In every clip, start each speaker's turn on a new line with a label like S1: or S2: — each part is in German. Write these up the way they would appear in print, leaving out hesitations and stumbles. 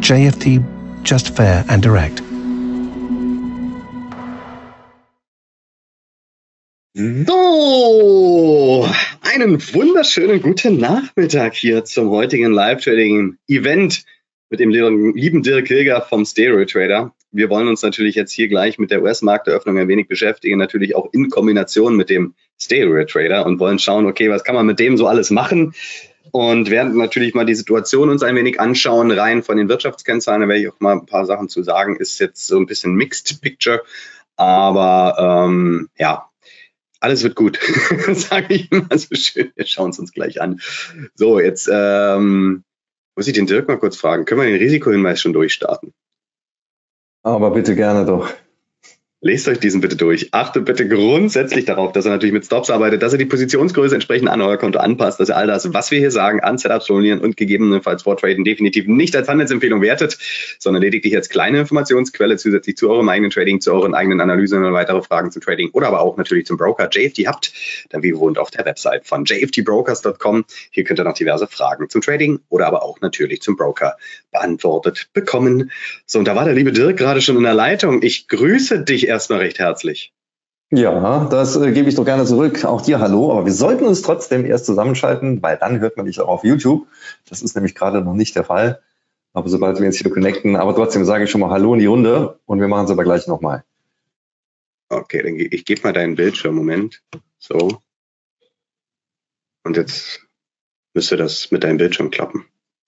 S1: JFD, just fair and direct.
S2: So, einen wunderschönen guten Nachmittag hier zum heutigen Live-Trading-Event mit dem lieben Dirk Hilger vom Stereo Trader. Wir wollen uns natürlich jetzt hier gleich mit der US-Markteröffnung ein wenig beschäftigen, natürlich auch in Kombination mit dem Stereo Trader und wollen schauen, okay, was kann man mit dem so alles machen? Und werden natürlich mal die Situation uns ein wenig anschauen, rein von den Wirtschaftskennzahlen, da werde ich auch mal ein paar Sachen zu sagen, ist jetzt so ein bisschen Mixed Picture, aber ja, alles wird gut, sage ich immer so schön. Wir schauen es uns gleich an. So, jetzt muss ich den Dirk mal kurz fragen, können wir den Risikohinweis schon durchstarten?
S3: Aber bitte gerne doch.
S2: Lest euch diesen bitte durch. Achtet bitte grundsätzlich darauf, dass er natürlich mit Stops arbeitet, dass er die Positionsgröße entsprechend an euer Konto anpasst, dass er all das, was wir hier sagen, an Setups stornieren und gegebenenfalls Vortraden definitiv nicht als Handelsempfehlung wertet, sondern lediglich als kleine Informationsquelle zusätzlich zu eurem eigenen Trading, zu euren eigenen Analysen und weitere Fragen zum Trading oder aber auch natürlich zum Broker JFD habt, dann wie gewohnt auf der Website von jftbrokers.com. Hier könnt ihr noch diverse Fragen zum Trading oder aber auch natürlich zum Broker beantwortet bekommen. So, und da war der liebe Dirk gerade schon in der Leitung. Ich grüße dich erstmal recht herzlich.
S3: Ja, das gebe ich doch gerne zurück. Auch dir hallo, aber wir sollten uns trotzdem erst zusammenschalten, weil dann hört man dich auch auf YouTube. Das ist nämlich gerade noch nicht der Fall. Aber sobald wir uns hier connecten, aber trotzdem sage ich schon mal Hallo in die Runde und wir machen es aber gleich nochmal.
S2: Okay, dann ich gebe mal deinen Bildschirm, Moment. So. Und jetzt müsste das mit deinem Bildschirm klappen.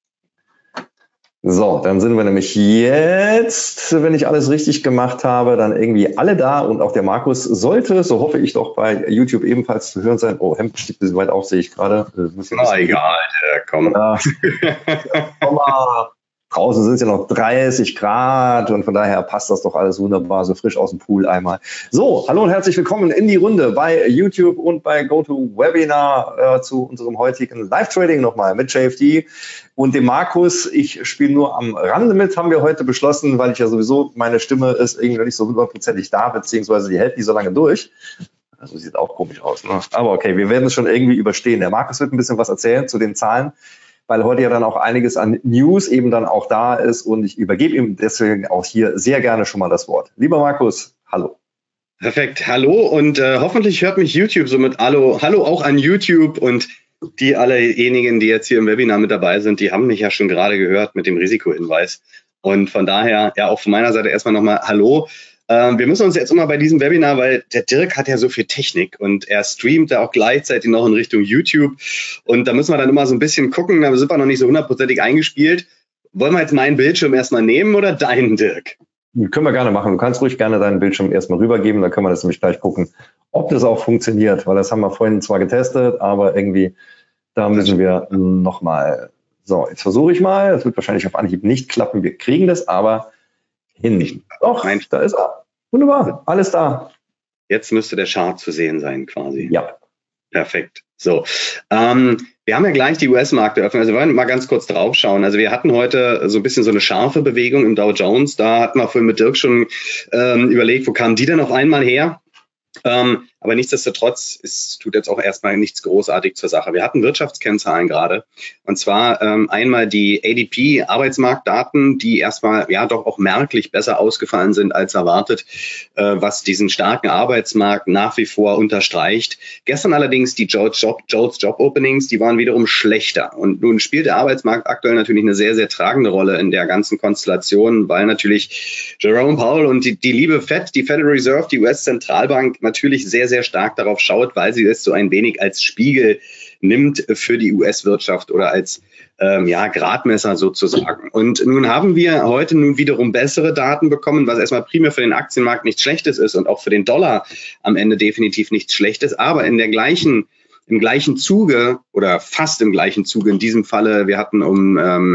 S3: So, dann sind wir nämlich jetzt, wenn ich alles richtig gemacht habe, dann irgendwie alle da und auch der Markus sollte, so hoffe ich doch, bei YouTube ebenfalls zu hören sein. Oh, Hemd steht ein bisschen weit auf, sehe ich gerade.
S2: Egal, komm.
S3: Komm mal. Draußen sind es ja noch 30 Grad und von daher passt das doch alles wunderbar, so frisch aus dem Pool einmal. So, hallo und herzlich willkommen in die Runde bei YouTube und bei GoToWebinar zu unserem heutigen Live-Trading nochmal mit JFD und dem Markus. Ich spiele nur am Rande mit, haben wir heute beschlossen, weil ich ja sowieso, meine Stimme ist irgendwie noch nicht so hundertprozentig da, beziehungsweise die hält nicht so lange durch. Also sieht auch komisch aus, ne? Aber okay, wir werden es schon irgendwie überstehen. Der Markus wird ein bisschen was erzählen zu den Zahlen, weil heute ja dann auch einiges an News eben dann auch da ist und ich übergebe ihm deswegen auch hier sehr gerne schon mal das Wort. Lieber Markus, hallo.
S2: Perfekt, hallo und hoffentlich hört mich YouTube somit hallo auch an YouTube und die allejenigen, die jetzt hier im Webinar mit dabei sind, die haben mich ja schon gerade gehört mit dem Risikohinweis und von daher ja auch von meiner Seite erstmal nochmal hallo. Wir müssen uns jetzt immer bei diesem Webinar, weil der Dirk hat ja so viel Technik und er streamt ja auch gleichzeitig noch in Richtung YouTube und da müssen wir dann immer so ein bisschen gucken, da sind wir noch nicht so hundertprozentig eingespielt. Wollen wir jetzt meinen Bildschirm erstmal nehmen oder deinen, Dirk?
S3: Können wir gerne machen. Du kannst ruhig gerne deinen Bildschirm erstmal rübergeben, dann können wir das nämlich gleich gucken, ob das auch funktioniert, weil das haben wir vorhin zwar getestet, aber irgendwie, da müssen wir nochmal. So, jetzt versuche ich mal, das wird wahrscheinlich auf Anhieb nicht klappen, wir kriegen das aber hin. Doch, da ist er. Wunderbar, alles da.
S2: Jetzt müsste der Chart zu sehen sein quasi.
S3: Ja.
S2: Perfekt. So, wir haben ja gleich die US-Markteröffnung. Also wir wollen mal ganz kurz drauf schauen. Also wir hatten heute so ein bisschen so eine scharfe Bewegung im Dow Jones. Da hatten wir vorhin mit Dirk schon überlegt, wo kamen die denn auf einmal her? Aber nichtsdestotrotz, es tut jetzt auch erstmal nichts großartig zur Sache. Wir hatten Wirtschaftskennzahlen gerade und zwar einmal die ADP-Arbeitsmarktdaten, die erstmal ja doch auch merklich besser ausgefallen sind als erwartet, was diesen starken Arbeitsmarkt nach wie vor unterstreicht. Gestern allerdings die JOLTS Job Openings, die waren wiederum schlechter und nun spielt der Arbeitsmarkt aktuell natürlich eine sehr, sehr tragende Rolle in der ganzen Konstellation, weil natürlich Jerome Powell und die liebe Fed, die Federal Reserve, die US-Zentralbank natürlich sehr, sehr stark darauf schaut, weil sie es so ein wenig als Spiegel nimmt für die US-Wirtschaft oder als Gradmesser sozusagen. Und nun haben wir heute nun wiederum bessere Daten bekommen, was erstmal primär für den Aktienmarkt nichts Schlechtes ist und auch für den Dollar am Ende definitiv nichts Schlechtes, aber im gleichen Zuge oder fast im gleichen Zuge in diesem Falle, wir hatten um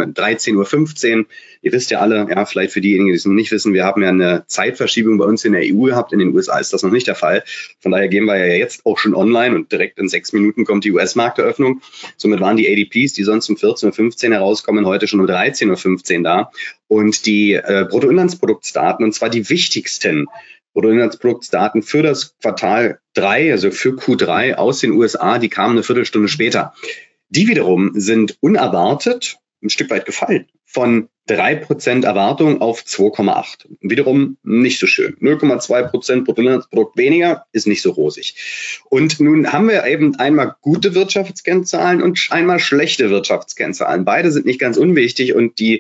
S2: 13:15 Uhr, ihr wisst ja alle, ja, vielleicht für diejenigen, die es noch nicht wissen, wir haben ja eine Zeitverschiebung bei uns in der EU gehabt, in den USA ist das noch nicht der Fall. Von daher gehen wir ja jetzt auch schon online und direkt in 6 Minuten kommt die US-Markteröffnung. Somit waren die ADPs, die sonst um 14:15 Uhr herauskommen, heute schon um 13:15 Uhr da. Und die Bruttoinlandsproduktsdaten, und zwar die wichtigsten Bruttoinlandsproduktsdaten für das Quartal 3, also für Q3 aus den USA, die kamen eine Viertelstunde später. Die wiederum sind unerwartet ein Stück weit gefallen von 3% Erwartung auf 2,8. Wiederum nicht so schön. 0,2% Bruttoinlandsprodukt weniger ist nicht so rosig. Und nun haben wir eben einmal gute Wirtschaftskennzahlen und einmal schlechte Wirtschaftskennzahlen. Beide sind nicht ganz unwichtig und die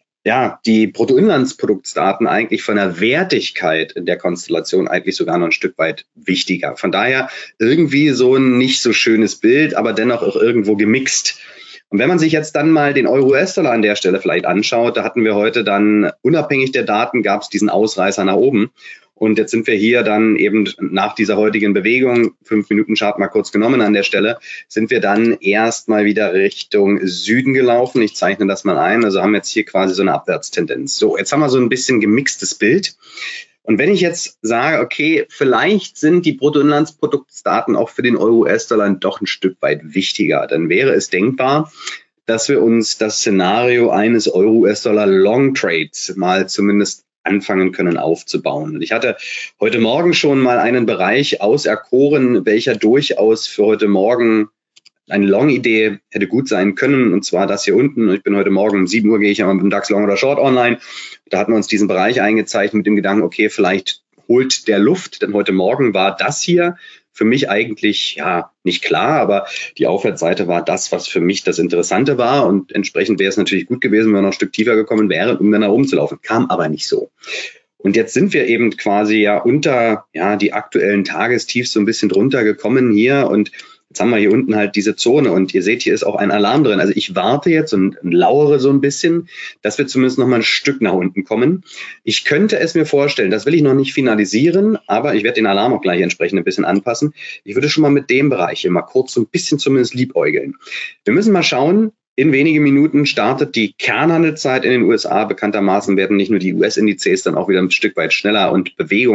S2: Bruttoinlandsproduktsdaten eigentlich von der Wertigkeit in der Konstellation eigentlich sogar noch ein Stück weit wichtiger. Von daher irgendwie so ein nicht so schönes Bild, aber dennoch auch irgendwo gemixt. Und wenn man sich jetzt dann mal den Euro-US-Dollar an der Stelle vielleicht anschaut, da hatten wir heute dann, unabhängig der Daten, gab es diesen Ausreißer nach oben. Und jetzt sind wir hier dann eben nach dieser heutigen Bewegung, 5-Minuten-Chart mal kurz genommen an der Stelle, sind wir dann erstmal wieder Richtung Süden gelaufen. Ich zeichne das mal ein. Also haben jetzt hier quasi so eine Abwärtstendenz. So, jetzt haben wir so ein bisschen gemixtes Bild. Und wenn ich jetzt sage, okay, vielleicht sind die Bruttoinlandsproduktsdaten auch für den Euro-US-Dollar doch ein Stück weit wichtiger, dann wäre es denkbar, dass wir uns das Szenario eines Euro-US-Dollar-Long-Trades mal zumindest anfangen können aufzubauen. Und ich hatte heute Morgen schon mal einen Bereich auserkoren, welcher durchaus für heute Morgen eine Long-Idee hätte gut sein können, und zwar das hier unten. Ich bin heute Morgen um 7 Uhr, gehe ich ja mal mit dem DAX Long oder Short online. Da hatten wir uns diesen Bereich eingezeichnet mit dem Gedanken, okay, vielleicht holt der Luft, denn heute Morgen war das hier für mich eigentlich nicht klar, aber die Aufwärtsseite war das, was für mich das Interessante war, und entsprechend wäre es natürlich gut gewesen, wenn wir noch ein Stück tiefer gekommen wären, um dann nach oben zu laufen. Kam aber nicht so. Und jetzt sind wir eben quasi unter die aktuellen Tagestiefs so ein bisschen drunter gekommen hier, und jetzt haben wir hier unten halt diese Zone, und ihr seht, hier ist auch ein Alarm drin. Also ich warte jetzt und lauere so ein bisschen, dass wir zumindest noch mal ein Stück nach unten kommen. Ich könnte es mir vorstellen, das will ich noch nicht finalisieren, aber ich werde den Alarm auch gleich entsprechend ein bisschen anpassen. Ich würde schon mal mit dem Bereich hier mal kurz so ein bisschen zumindest liebäugeln. Wir müssen mal schauen. In wenigen Minuten startet die Kernhandelszeit in den USA. Bekanntermaßen werden nicht nur die US-Indizes dann auch wieder ein Stück weit schneller und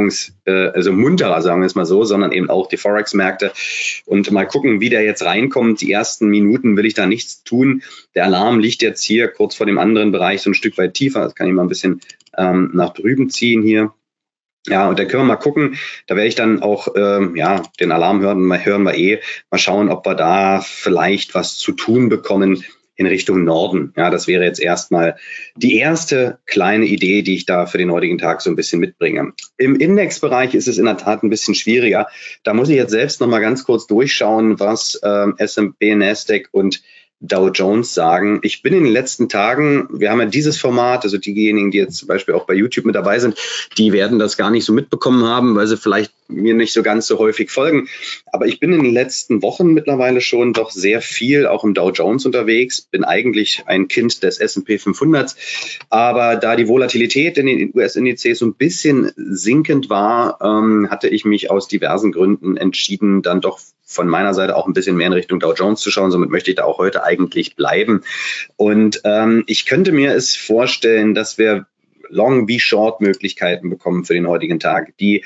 S2: also munterer, sagen wir es mal so, sondern eben auch die Forex-Märkte. Und mal gucken, wie der jetzt reinkommt. Die ersten Minuten will ich da nichts tun. Der Alarm liegt jetzt hier kurz vor dem anderen Bereich so ein Stück weit tiefer. Das kann ich mal ein bisschen nach drüben ziehen hier. Ja, und da können wir mal gucken, da werde ich dann auch den Alarm hören wir mal schauen, ob wir da vielleicht was zu tun bekommen in Richtung Norden. Ja, das wäre jetzt erstmal die erste kleine Idee, die ich da für den heutigen Tag so ein bisschen mitbringe. Im Indexbereich ist es in der Tat ein bisschen schwieriger. Da muss ich jetzt selbst noch mal ganz kurz durchschauen, was S&P, Nasdaq und Dow Jones sagen. Ich bin in den letzten Tagen, wir haben ja dieses Format, also diejenigen, die jetzt zum Beispiel auch bei YouTube mit dabei sind, die werden das gar nicht so mitbekommen haben, weil sie vielleicht mir nicht so ganz so häufig folgen. Aber ich bin in den letzten Wochen mittlerweile schon doch sehr viel auch im Dow Jones unterwegs, bin eigentlich ein Kind des S&P 500. Aber da die Volatilität in den US-Indizes so ein bisschen sinkend war, hatte ich mich aus diversen Gründen entschieden, dann doch von meiner Seite auch ein bisschen mehr in Richtung Dow Jones zu schauen. Somit möchte ich da auch heute eigentlich bleiben. Und ich könnte mir es vorstellen, dass wir Long- wie Short-Möglichkeiten bekommen für den heutigen Tag. Die,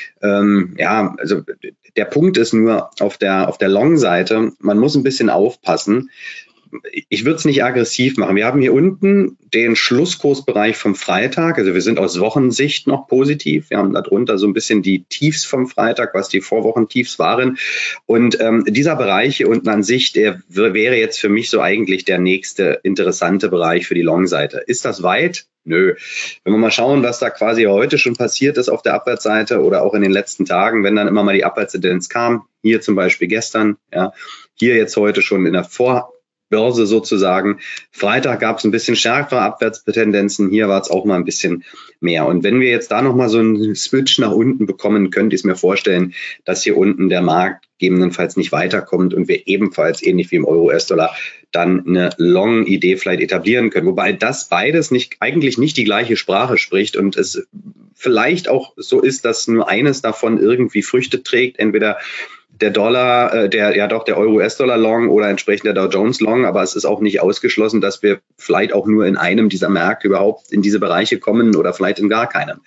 S2: also der Punkt ist nur auf der Long-Seite, man muss ein bisschen aufpassen. Ich würde es nicht aggressiv machen. Wir haben hier unten den Schlusskursbereich vom Freitag. Also wir sind aus Wochensicht noch positiv. Wir haben darunter so ein bisschen die Tiefs vom Freitag, was die Vorwochentiefs waren. Und dieser Bereich hier unten an sich, der wäre jetzt für mich so eigentlich der nächste interessante Bereich für die Long-Seite. Ist das weit? Nö. Wenn wir mal schauen, was da quasi heute schon passiert ist auf der Abwärtsseite oder auch in den letzten Tagen, wenn dann immer mal die Abwärtstendenz kam, hier zum Beispiel gestern, hier jetzt heute schon in der Vorbörse sozusagen. Freitag gab es ein bisschen schärfere Abwärtstendenzen, hier war es auch mal ein bisschen mehr. Und wenn wir jetzt da nochmal so einen Switch nach unten bekommen, könnte ich es mir vorstellen, dass hier unten der Markt gegebenenfalls nicht weiterkommt und wir ebenfalls, ähnlich wie im Euro-US-Dollar, dann eine Long-Idee vielleicht etablieren können. Wobei das beides eigentlich nicht die gleiche Sprache spricht und es vielleicht auch so ist, dass nur eines davon irgendwie Früchte trägt, entweder der Dollar, der Euro-US-Dollar Long oder entsprechend der Dow Jones Long, aber es ist auch nicht ausgeschlossen, dass wir vielleicht auch nur in einem dieser Märkte überhaupt in diese Bereiche kommen oder vielleicht in gar keinem.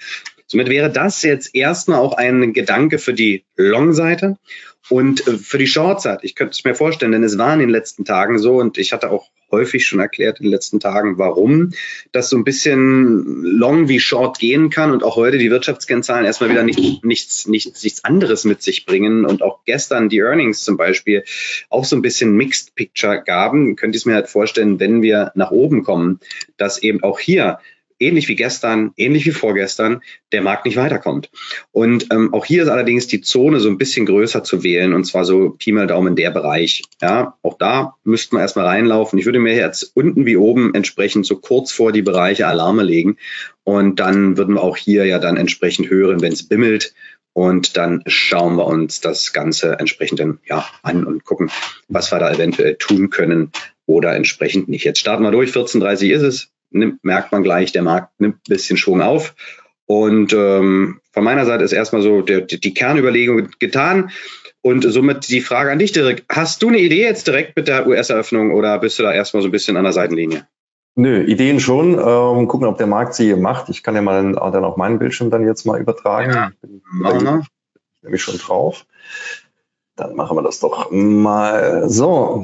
S2: Somit wäre das jetzt erstmal auch ein Gedanke für die Long-Seite und für die Short-Seite. Ich könnte es mir vorstellen, denn es war in den letzten Tagen so und ich hatte auch häufig schon erklärt in den letzten Tagen, warum das so ein bisschen long wie short gehen kann und auch heute die Wirtschaftskennzahlen erstmal wieder nichts anderes mit sich bringen und auch gestern die Earnings zum Beispiel auch so ein bisschen Mixed Picture gaben. Könnt ihr es mir halt vorstellen, wenn wir nach oben kommen, dass eben auch hier ähnlich wie gestern, ähnlich wie vorgestern, der Markt nicht weiterkommt. Und auch hier ist allerdings die Zone so ein bisschen größer zu wählen, und zwar so Pi mal Daumen der Bereich. Ja, auch da müssten wir erstmal reinlaufen. Ich würde mir jetzt unten wie oben entsprechend so kurz vor die Bereiche Alarme legen und dann würden wir auch hier ja dann entsprechend hören, wenn es bimmelt. Und dann schauen wir uns das Ganze entsprechend dann, ja, an und gucken, was wir da eventuell tun können oder entsprechend nicht. Jetzt starten wir durch. 14:30 ist es. Merkt man gleich, der Markt nimmt ein bisschen Schwung auf. Und von meiner Seite ist erstmal so die Kernüberlegung getan. Und somit die Frage an dich, Dirk. Hast du eine Idee jetzt direkt mit der US-Eröffnung oder bist du da erstmal so ein bisschen an der Seitenlinie?
S3: Nö, Ideen schon. Gucken, ob der Markt sie macht. Ich kann ja mal dann auf meinen Bildschirm dann jetzt mal übertragen.
S2: Ja,
S3: machen wir. Ich bin nämlich schon drauf. Dann machen wir das doch mal so.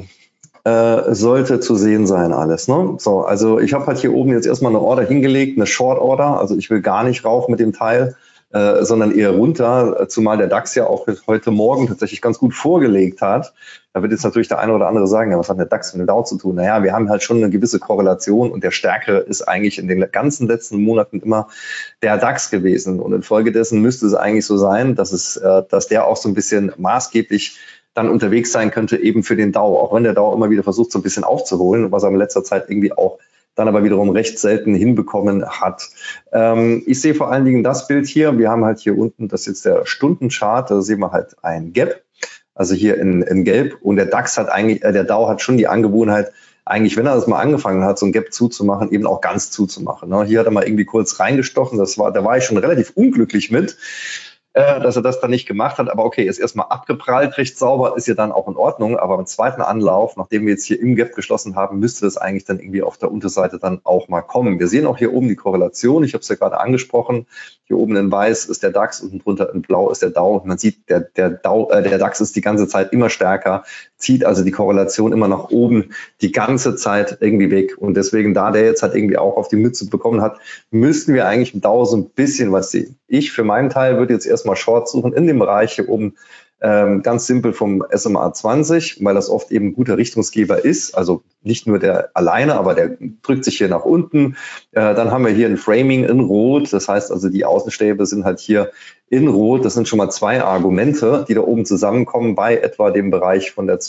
S3: Sollte zu sehen sein alles. Ne? So, also ich habe halt hier oben jetzt erstmal eine Order hingelegt, eine Short Order. Also ich will gar nicht rauf mit dem Teil, sondern eher runter, zumal der DAX ja auch heute Morgen tatsächlich ganz gut vorgelegt hat. Da wird jetzt natürlich der eine oder andere sagen, ja, was hat der DAX mit dem Dow zu tun? Naja, wir haben halt schon eine gewisse Korrelation und der Stärke ist eigentlich in den ganzen letzten Monaten immer der DAX gewesen. Und infolgedessen müsste es eigentlich so sein, dass der auch so ein bisschen maßgeblich dann unterwegs sein könnte eben für den Dow, auch wenn der Dow immer wieder versucht, so ein bisschen aufzuholen, was er in letzter Zeit irgendwie auch dann aber wiederum recht selten hinbekommen hat. Ich sehe vor allen Dingen das Bild hier. Wir haben halt hier unten, das ist jetzt der Stundenchart, da sehen wir halt ein Gap, also hier in Gelb. Und der DAX hat eigentlich, der Dow hat schon die Angewohnheit, eigentlich, wenn er das mal angefangen hat, so ein Gap zuzumachen, eben auch ganz zuzumachen. Hier hat er mal irgendwie kurz reingestochen, da war ich schon relativ unglücklich mit, dass er das dann nicht gemacht hat. Aber okay, ist erstmal abgeprallt, recht sauber, ist ja dann auch in Ordnung. Aber im zweiten Anlauf, nachdem wir jetzt hier im Gap geschlossen haben, müsste das eigentlich dann irgendwie auf der Unterseite dann auch mal kommen. Wir sehen auch hier oben die Korrelation. Ich habe es ja gerade angesprochen. Hier oben in weiß ist der DAX und drunter in blau ist der Dow. Man sieht, der DAX ist die ganze Zeit immer stärker, zieht also die Korrelation immer nach oben die ganze Zeit irgendwie weg. Und deswegen, da der jetzt halt irgendwie auch auf die Mütze bekommen hat, müssten wir eigentlich im Dow so ein bisschen was sehen. Ich für meinen Teil würde jetzt erstmal Short suchen in dem Bereich hier oben, ganz simpel vom SMA 20, weil das oft eben ein guter Richtungsgeber ist. Also nicht nur der alleine, aber der drückt sich hier nach unten. Dann haben wir hier ein Framing in Rot. Das heißt also, die Außenstäbe sind halt hier in Rot. Das sind schon mal zwei Argumente, die da oben zusammenkommen bei etwa dem Bereich von der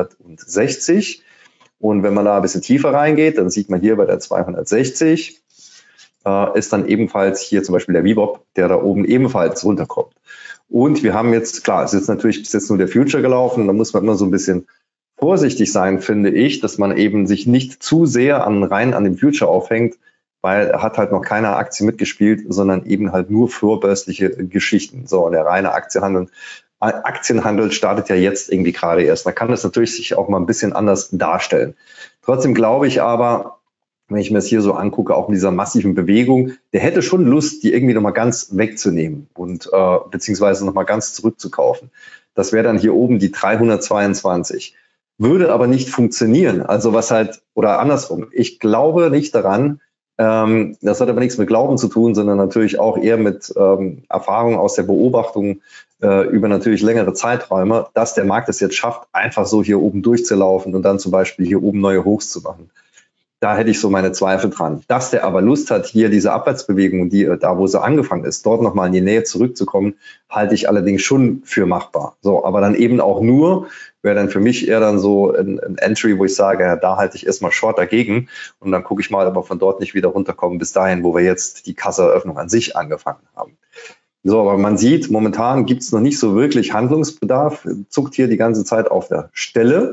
S3: 260. Und wenn man da ein bisschen tiefer reingeht, dann sieht man hier bei der 260, ist dann ebenfalls hier zum Beispiel der VWAP, der da oben ebenfalls runterkommt. Und wir haben jetzt, klar, es ist jetzt natürlich bis jetzt nur der Future gelaufen, da muss man immer so ein bisschen vorsichtig sein, finde ich, dass man eben sich nicht zu sehr rein an dem Future aufhängt, weil er hat halt noch keine Aktie mitgespielt, sondern eben halt nur vorbörsliche Geschichten. So, und der reine Aktienhandel startet ja jetzt irgendwie gerade erst. Da kann das natürlich sich auch mal ein bisschen anders darstellen. Trotzdem glaube ich aber, wenn ich mir das hier so angucke, auch mit dieser massiven Bewegung, der hätte schon Lust, die irgendwie nochmal ganz wegzunehmen und beziehungsweise nochmal ganz zurückzukaufen. Das wäre dann hier oben die 322. Würde aber nicht funktionieren. Also was halt, oder andersrum, ich glaube nicht daran, das hat aber nichts mit Glauben zu tun, sondern natürlich auch eher mit Erfahrung aus der Beobachtung über natürlich längere Zeiträume, dass der Markt es jetzt schafft, einfach so hier oben durchzulaufen und dann zum Beispiel hier oben neue Hochs zu machen. Da hätte ich so meine Zweifel dran. Dass der aber Lust hat, hier diese Abwärtsbewegung, die da, wo sie angefangen ist, dort nochmal in die Nähe zurückzukommen, halte ich allerdings schon für machbar. So, aber dann eben auch nur, wäre dann für mich eher dann so ein Entry, wo ich sage, ja, da halte ich erstmal Short dagegen und dann gucke ich mal, ob wir von dort nicht wieder runterkommen bis dahin, wo wir jetzt die Kasseeröffnung an sich angefangen haben. So, aber man sieht, momentan gibt es noch nicht so wirklich Handlungsbedarf, zuckt hier die ganze Zeit auf der Stelle.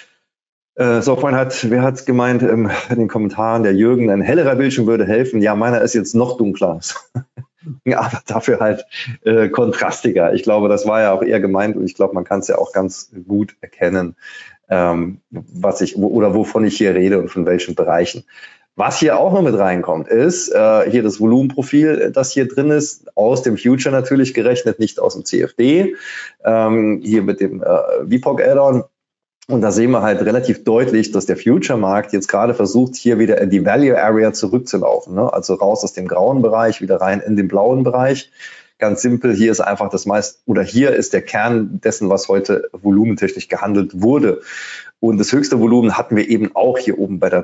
S3: So, vorhin wer hat gemeint in den Kommentaren, der Jürgen, ein hellerer Bildschirm würde helfen. Ja, meiner ist jetzt noch dunkler. Aber dafür halt kontrastiger. Ich glaube, das war ja auch eher gemeint und ich glaube, man kann es ja auch ganz gut erkennen, wovon ich hier rede und von welchen Bereichen. Was hier auch noch mit reinkommt, ist hier das Volumenprofil, das hier drin ist, aus dem Future natürlich gerechnet, nicht aus dem CFD, hier mit dem VPOC-Add-on. Und da sehen wir halt relativ deutlich, dass der Future-Markt jetzt gerade versucht, hier wieder in die Value Area zurückzulaufen. Ne? Also raus aus dem grauen Bereich, wieder rein in den blauen Bereich. Ganz simpel, hier ist einfach hier ist der Kern dessen, was heute volumentechnisch gehandelt wurde. Und das höchste Volumen hatten wir eben auch hier oben bei der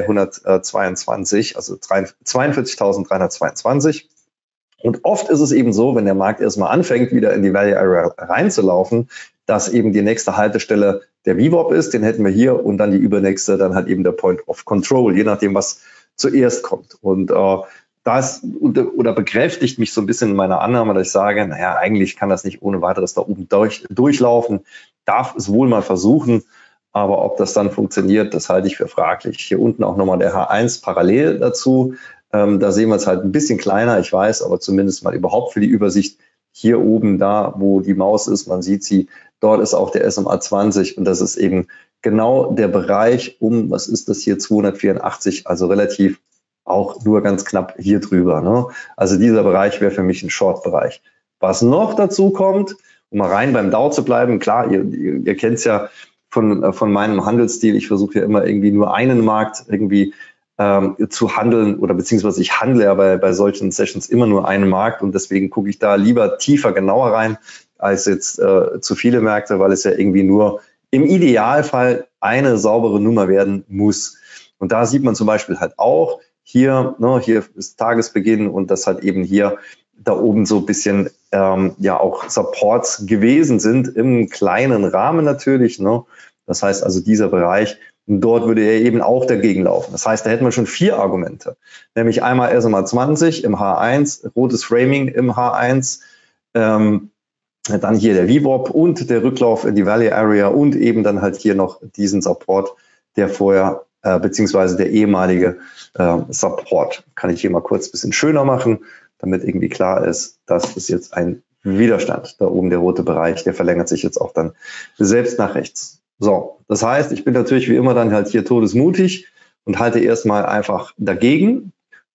S3: 322, also 42.322. Und oft ist es eben so, wenn der Markt erstmal anfängt, wieder in die Value Area reinzulaufen, dass eben die nächste Haltestelle der VWAP ist, den hätten wir hier, und dann die übernächste, dann halt eben der Point of Control, je nachdem, was zuerst kommt. Und das bekräftigt mich so ein bisschen in meiner Annahme, dass ich sage, naja, eigentlich kann das nicht ohne weiteres da oben durchlaufen, darf es wohl mal versuchen, aber ob das dann funktioniert, das halte ich für fraglich. Hier unten auch nochmal der H1 parallel dazu. Da sehen wir es halt ein bisschen kleiner, ich weiß, aber zumindest mal überhaupt für die Übersicht hier oben da, wo die Maus ist, man sieht sie, dort ist auch der SMA 20 und das ist eben genau der Bereich um, was ist das hier, 284, also relativ auch nur ganz knapp hier drüber. Ne? Also dieser Bereich wäre für mich ein Short-Bereich. Was noch dazu kommt, um mal rein beim Dow zu bleiben, klar, ihr kennt es ja von meinem Handelsstil, ich versuche ja immer irgendwie nur einen Markt irgendwie zu handeln, oder beziehungsweise ich handle ja bei solchen Sessions immer nur einen Markt und deswegen gucke ich da lieber tiefer, genauer rein, als jetzt zu viele Märkte, weil es ja irgendwie nur im Idealfall eine saubere Nummer werden muss. Und da sieht man zum Beispiel halt auch hier, ne, hier ist Tagesbeginn und das halt eben hier da oben so ein bisschen ja auch Supports gewesen sind, im kleinen Rahmen natürlich. Ne? Das heißt also dieser Bereich, dort würde er eben auch dagegen laufen. Das heißt, da hätten wir schon 4 Argumente, nämlich einmal SMA 20 im H1, rotes Framing im H1, dann hier der VWAP und der Rücklauf in die Value Area und eben dann halt hier noch diesen Support, der vorher, beziehungsweise der ehemalige Support. Kann ich hier mal kurz ein bisschen schöner machen, damit irgendwie klar ist, das ist jetzt ein Widerstand. Da oben der rote Bereich, der verlängert sich jetzt auch dann selbst nach rechts. So, das heißt, ich bin natürlich wie immer dann halt hier todesmutig und halte erstmal einfach dagegen.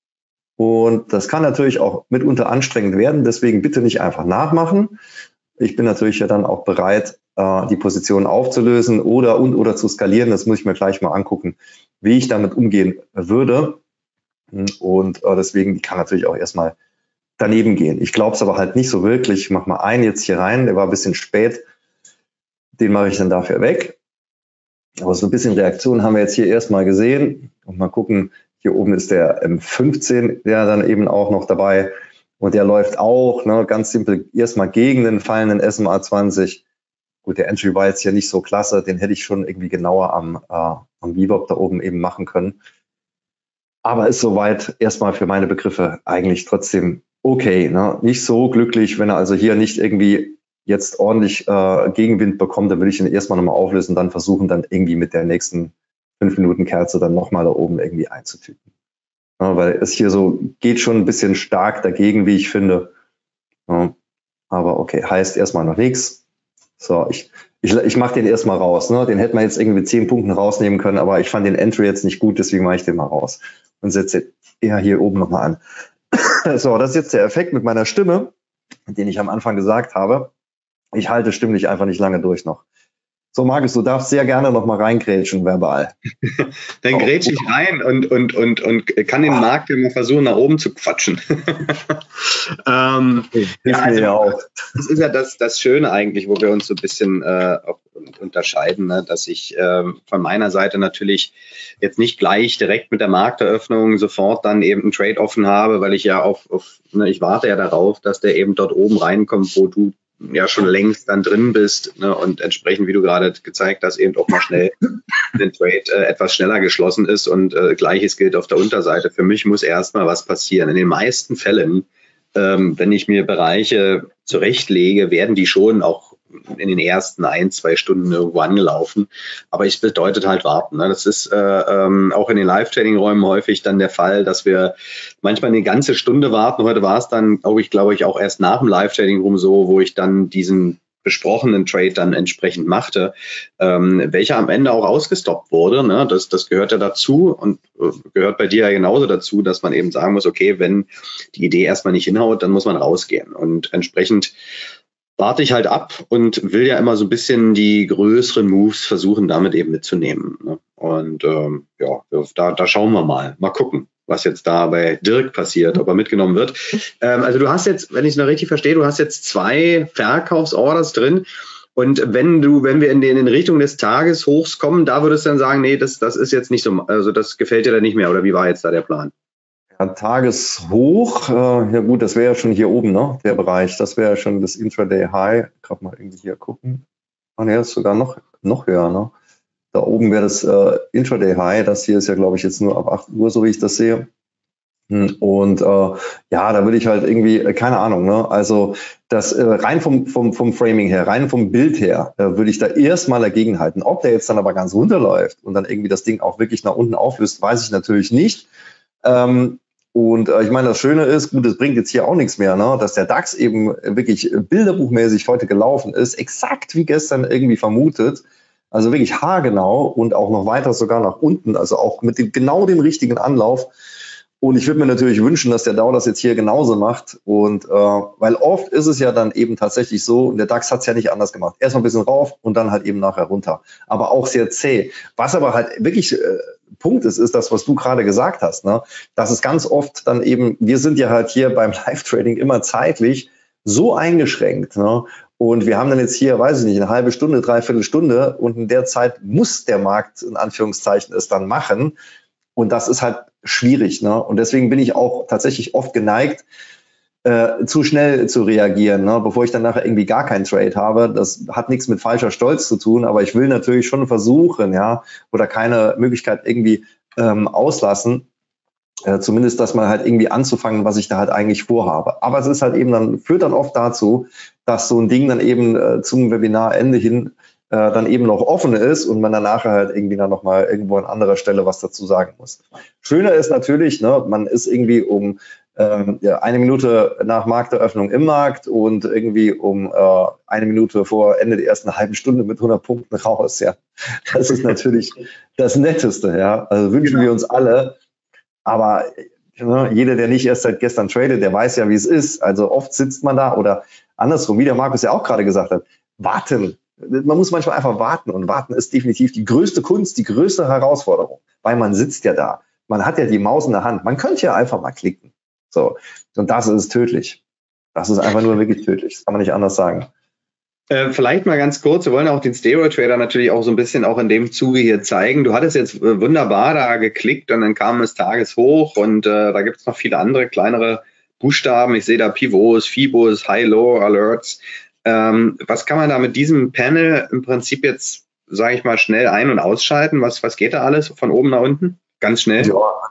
S3: Und das kann natürlich auch mitunter anstrengend werden, deswegen bitte nicht einfach nachmachen. Ich bin natürlich ja dann auch bereit, die Position aufzulösen oder zu skalieren. Das muss ich mir gleich mal angucken, wie ich damit umgehen würde. Und deswegen kann natürlich auch erstmal daneben gehen. Ich glaube es aber halt nicht so wirklich. Ich mache mal einen jetzt hier rein, der war ein bisschen spät. Den mache ich dann dafür weg. Aber so ein bisschen Reaktion haben wir jetzt hier erstmal gesehen. Und mal gucken, hier oben ist der M15, der dann eben auch noch dabei. Und der läuft auch, ne, ganz simpel, erstmal gegen den fallenden SMA 20. Gut, der Entry war jetzt hier nicht so klasse. Den hätte ich schon irgendwie genauer am VWAP da oben eben machen können. Aber ist soweit erstmal für meine Begriffe eigentlich trotzdem okay. Ne? Nicht so glücklich, wenn er also hier nicht irgendwie jetzt ordentlich Gegenwind bekommt, dann würde ich ihn erstmal nochmal auflösen, dann versuchen, dann irgendwie mit der nächsten 5 Minuten Kerze dann nochmal da oben irgendwie einzutüten. Ja, weil es hier so geht schon ein bisschen stark dagegen, wie ich finde. Ja, aber okay, heißt erstmal noch nichts. So, ich mache den erstmal raus. Ne? Den hätten wir jetzt irgendwie mit 10 Punkten rausnehmen können, aber ich fand den Entry jetzt nicht gut, deswegen mache ich den mal raus und setze eher hier oben nochmal an. So, das ist jetzt der Effekt mit meiner Stimme, den ich am Anfang gesagt habe. Ich halte stimmlich einfach nicht lange durch noch. So, Markus, du darfst sehr gerne noch mal reingrätschen, verbal.
S2: Dann grätsch ich rein und kann den Markt immer versuchen, nach oben zu quatschen.
S3: Auch.
S2: Das ist ja das Schöne eigentlich, wo wir uns so ein bisschen auch unterscheiden, ne? Dass ich von meiner Seite natürlich jetzt nicht gleich direkt mit der Markteröffnung sofort dann eben einen Trade offen habe, weil ich ja ich warte ja darauf, dass der eben dort oben reinkommt, wo du ja schon längst dann drin bist, ne, und entsprechend, wie du gerade gezeigt hast, eben auch mal schnell den Trade etwas schneller geschlossen ist und Gleiches gilt auf der Unterseite. Für mich muss erstmal was passieren. In den meisten Fällen, wenn ich mir Bereiche zurechtlege, werden die schon auch in den ersten 1-2 Stunden irgendwo angelaufen. Aber es bedeutet halt warten. Ne? Das ist auch in den Live-Trading-Räumen häufig dann der Fall, dass wir manchmal eine ganze Stunde warten. Heute war es dann, glaube ich, auch erst nach dem Live-Trading-Room so, wo ich dann diesen besprochenen Trade dann entsprechend machte, welcher am Ende auch ausgestoppt wurde. Ne? Das gehört ja dazu und gehört bei dir ja genauso dazu, dass man eben sagen muss, okay, wenn die Idee erstmal nicht hinhaut, dann muss man rausgehen. Und entsprechend warte ich halt ab und will ja immer so ein bisschen die größeren Moves versuchen, damit eben mitzunehmen. Ne? Und da schauen wir mal gucken, was jetzt da bei Dirk passiert, ob er mitgenommen wird. Also du hast jetzt, wenn ich es noch richtig verstehe, du hast jetzt 2 Verkaufsorders drin. Und wenn wir in Richtung des Tageshochs kommen, da würdest du dann sagen, nee, das ist jetzt nicht so, also das gefällt dir dann nicht mehr, oder wie war jetzt da der Plan?
S3: Ja, Tageshoch, ja gut, das wäre ja schon hier oben, ne, der Bereich. Das wäre ja schon das Intraday High. Gerade mal irgendwie hier gucken. Ah ne, das ist sogar noch höher, ne? Da oben wäre das Intraday High. Das hier ist ja, glaube ich, jetzt nur ab 8 Uhr, so wie ich das sehe. Und ja, da würde ich halt irgendwie, keine Ahnung, ne? Also das rein vom Framing her, rein vom Bild her, würde ich da erstmal dagegen halten. Ob der jetzt dann aber ganz runterläuft und dann irgendwie das Ding auch wirklich nach unten auflöst, weiß ich natürlich nicht. Und ich meine, das Schöne ist, gut, es bringt jetzt hier auch nichts mehr, ne, dass der DAX eben wirklich bilderbuchmäßig heute gelaufen ist, exakt wie gestern irgendwie vermutet. Also wirklich haargenau und auch noch weiter sogar nach unten, also auch mit genau dem richtigen Anlauf. Und ich würde mir natürlich wünschen, dass der Dow das jetzt hier genauso macht. Und weil oft ist es ja dann eben tatsächlich so, und der DAX hat es ja nicht anders gemacht. Erst mal ein bisschen rauf und dann halt eben nachher runter. Aber auch sehr zäh. Was aber halt wirklich Punkt ist das, was du gerade gesagt hast, ne? Dass es ganz oft dann eben, wir sind ja halt hier beim Live-Trading immer zeitlich so eingeschränkt, ne? Und wir haben dann jetzt hier, weiß ich nicht, eine halbe Stunde, dreiviertel Stunde und in der Zeit muss der Markt in Anführungszeichen es dann machen. Und das ist halt schwierig, ne? Und deswegen bin ich auch tatsächlich oft geneigt, zu schnell zu reagieren, ne? Bevor ich dann nachher irgendwie gar keinen Trade habe. Das hat nichts mit falscher Stolz zu tun, aber ich will natürlich schon versuchen, ja, oder keine Möglichkeit irgendwie auslassen, zumindest, dass man halt irgendwie anzufangen, was ich da halt eigentlich vorhabe. Aber es ist halt eben dann, führt dann oft dazu, dass so ein Ding dann eben zum Webinarende hin dann eben noch offen ist und man dann nachher halt irgendwie dann nochmal irgendwo an anderer Stelle was dazu sagen muss. Schöner ist natürlich, ne, man ist irgendwie um eine Minute nach Markteröffnung im Markt und irgendwie um eine Minute vor Ende der ersten halben Stunde mit 100 Punkten raus. Ja, das ist natürlich das Netteste. Ja, also wünschen wir uns alle. Aber ne, jeder, der nicht erst seit gestern tradet, der weiß ja, wie es ist. Also oft sitzt man da oder andersrum, wie der Markus ja auch gerade gesagt hat, warten. Man muss manchmal einfach warten und warten ist definitiv die größte Kunst, die größte Herausforderung, weil man sitzt ja da. Man hat ja die Maus in der Hand. Man könnte ja einfach mal klicken. So. Und das ist tödlich. Das ist einfach nur wirklich tödlich. Das kann man nicht anders sagen.
S2: Vielleicht mal ganz kurz, wir wollen auch den Stereo-Trader natürlich auch so ein bisschen auch in dem Zuge hier zeigen. Du hattest jetzt wunderbar da geklickt und dann kam es tageshoch und da gibt es noch viele andere kleinere Buchstaben. Ich sehe da Pivots, Fibos, High-Low, Alerts. Was kann man da mit diesem Panel im Prinzip jetzt, sage ich mal, schnell ein- und ausschalten? Was geht da alles von oben nach unten? Ganz schnell.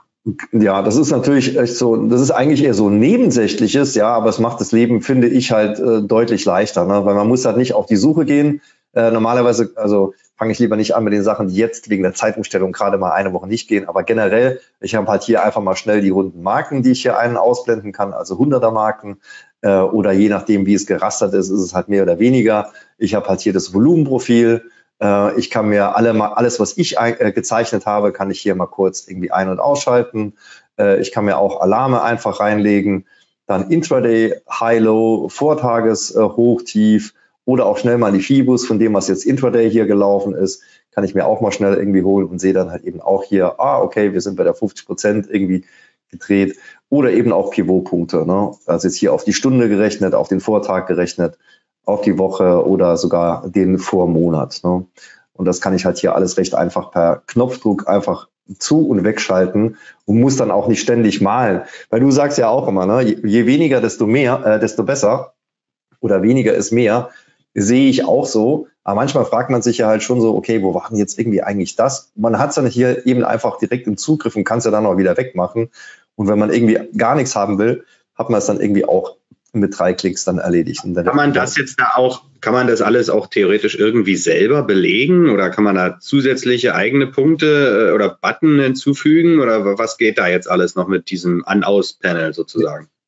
S3: Ja, das ist natürlich echt so, das ist eigentlich eher so Nebensächliches, ja, aber es macht das Leben, finde ich, halt deutlich leichter, ne? Weil man muss halt nicht auf die Suche gehen. Normalerweise, also fange ich lieber nicht an mit den Sachen, die jetzt wegen der Zeitumstellung gerade mal eine Woche nicht gehen, aber generell, ich habe halt hier einfach mal schnell die runden Marken, die ich hier einen ausblenden kann, also 100er Marken oder je nachdem, wie es gerastert ist, ist es halt mehr oder weniger. Ich habe halt hier das Volumenprofil. Ich kann mir alles, was ich gezeichnet habe, kann ich hier mal kurz irgendwie ein- und ausschalten. Ich kann mir auch Alarme einfach reinlegen. Dann Intraday, High-Low, Vortages, Hoch, Tief oder auch schnell mal die Fibus von dem, was jetzt Intraday hier gelaufen ist, kann ich mir auch mal schnell irgendwie holen und sehe dann halt eben auch hier, okay, wir sind bei der 50% irgendwie gedreht oder eben auch Pivotpunkte, ne? Also jetzt hier auf die Stunde gerechnet, auf den Vortag gerechnet, auf die Woche oder sogar den Vormonat, ne? Und das kann ich halt hier alles recht einfach per Knopfdruck einfach zu- und wegschalten und muss dann auch nicht ständig malen. Weil du sagst ja auch immer, ne, je weniger, desto mehr, desto besser oder weniger ist mehr, sehe ich auch so. Aber manchmal fragt man sich ja halt schon so, okay, wo war denn jetzt irgendwie eigentlich das? Man hat es dann hier eben einfach direkt im Zugriff und kann es ja dann auch wieder wegmachen. Und wenn man irgendwie gar nichts haben will, hat man es dann irgendwie auch mit 3 Klicks dann erledigt. Und dann
S2: kann man das jetzt da auch, kann man das alles auch theoretisch irgendwie selber belegen oder kann man da zusätzliche eigene Punkte oder Button hinzufügen oder was geht da jetzt alles noch mit diesem An-Aus-Panel sozusagen?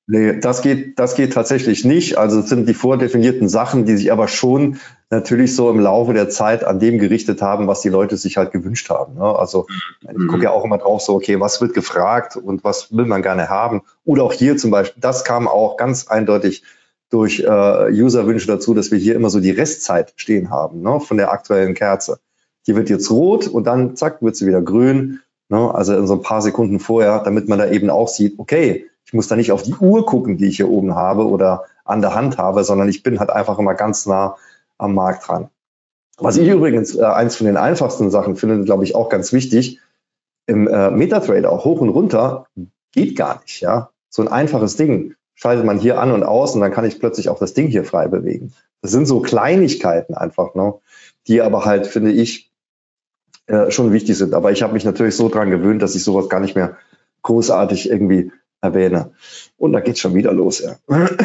S3: Nee, das geht tatsächlich nicht. Also es sind die vordefinierten Sachen, die sich aber schon natürlich so im Laufe der Zeit an dem gerichtet haben, was die Leute sich halt gewünscht haben. Ne? Also ich gucke ja auch immer drauf, so okay, was wird gefragt und was will man gerne haben? Oder auch hier zum Beispiel, das kam auch ganz eindeutig durch Userwünsche dazu, dass wir hier immer so die Restzeit stehen haben, ne, von der aktuellen Kerze. Die wird jetzt rot und dann zack, wird sie wieder grün. Ne? Also in so ein paar Sekunden vorher, damit man da eben auch sieht, okay, ich muss da nicht auf die Uhr gucken, die ich hier oben habe oder an der Hand habe, sondern ich bin halt einfach immer ganz nah am Markt dran. Was ich übrigens eins von den einfachsten Sachen finde, glaube ich, auch ganz wichtig, im MetaTrader auch hoch und runter geht gar nicht. Ja, so ein einfaches Ding schaltet man hier an und aus und dann kann ich plötzlich auch das Ding hier frei bewegen. Das sind so Kleinigkeiten einfach, ne, die aber halt, finde ich, schon wichtig sind. Aber ich habe mich natürlich so dran gewöhnt, dass ich sowas gar nicht mehr großartig irgendwie erwähne. Und da geht's schon wieder los, ja.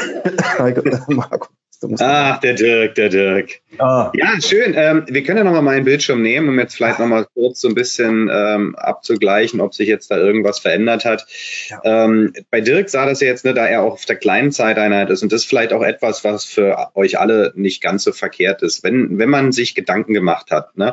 S2: Marco, ach, der Dirk. Ah. Ja, schön. Wir können ja nochmal meinen Bildschirm nehmen, um jetzt vielleicht nochmal kurz so ein bisschen abzugleichen, ob sich jetzt da irgendwas verändert hat. Ja. Bei Dirk sah das ja jetzt, ne, da er auch auf der kleinen Zeiteinheit ist, und das ist vielleicht auch etwas, was für euch alle nicht ganz so verkehrt ist. Wenn man sich Gedanken gemacht hat, ne,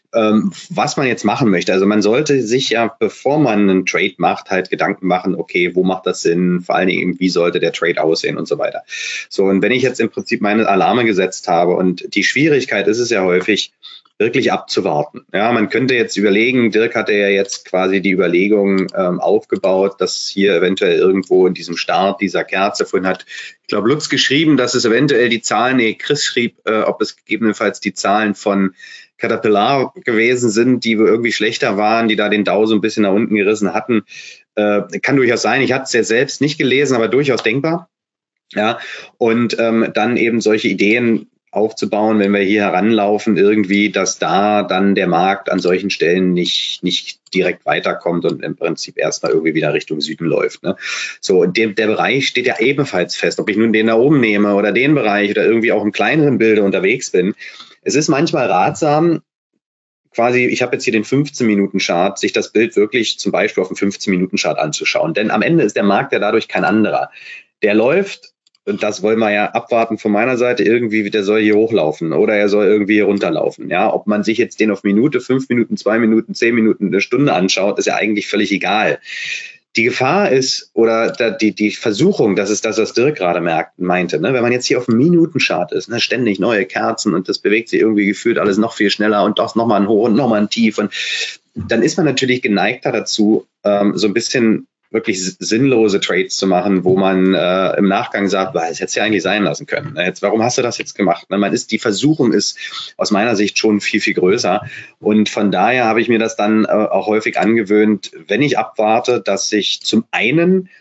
S2: was man jetzt machen möchte. Also man sollte sich ja, bevor man einen Trade macht, halt Gedanken machen, okay, wo macht das Sinn? Vor allen Dingen, wie sollte der Trade aussehen und so weiter. So, und wenn ich jetzt im Prinzip meine Alarme gesetzt habe, und die Schwierigkeit ist es ja häufig, wirklich abzuwarten. Ja, man könnte jetzt überlegen, Dirk hatte ja jetzt quasi die Überlegung aufgebaut, dass hier eventuell irgendwo in diesem Start dieser Kerze, vorhin hat, ich glaube, Lutz geschrieben, dass es eventuell die Zahlen, Chris schrieb, ob es gegebenenfalls die Zahlen von Caterpillar gewesen sind, die irgendwie schlechter waren, die da den Dow so ein bisschen nach unten gerissen hatten. Kann durchaus sein. Ich hatte es ja selbst nicht gelesen, aber durchaus denkbar. Ja, und dann eben solche Ideen aufzubauen, wenn wir hier heranlaufen, irgendwie, dass da dann der Markt an solchen Stellen nicht direkt weiterkommt und im Prinzip erstmal irgendwie wieder Richtung Süden läuft. Ne? So, und der Bereich steht ja ebenfalls fest, ob ich nun den da oben nehme oder den Bereich oder irgendwie auch im kleineren Bilde unterwegs bin. Es ist manchmal ratsam, quasi, ich habe jetzt hier den 15-Minuten-Chart, sich das Bild wirklich zum Beispiel auf dem 15-Minuten-Chart anzuschauen. Denn am Ende ist der Markt ja dadurch kein anderer. Der läuft, und das wollen wir ja abwarten von meiner Seite, irgendwie, der soll hier hochlaufen oder er soll irgendwie hier runterlaufen. Ja, ob man sich jetzt den auf Minute, 5 Minuten, 2 Minuten, 10 Minuten, eine Stunde anschaut, ist ja eigentlich völlig egal. Die Gefahr ist, oder die Versuchung, das ist das, was Dirk gerade meinte, ne? Wenn man jetzt hier auf dem Minutenchart ist, ne? Ständig neue Kerzen und das bewegt sich irgendwie gefühlt alles noch viel schneller und doch nochmal ein Hoch und nochmal ein Tief, und dann ist man natürlich geneigter dazu, so ein bisschen wirklich sinnlose Trades zu machen, wo man im Nachgang sagt, das hättest du ja eigentlich sein lassen können. Jetzt, warum hast du das jetzt gemacht? Die Versuchung ist aus meiner Sicht schon viel, viel größer. Und von daher habe ich mir das dann auch häufig angewöhnt, wenn ich abwarte, dass ich zum einen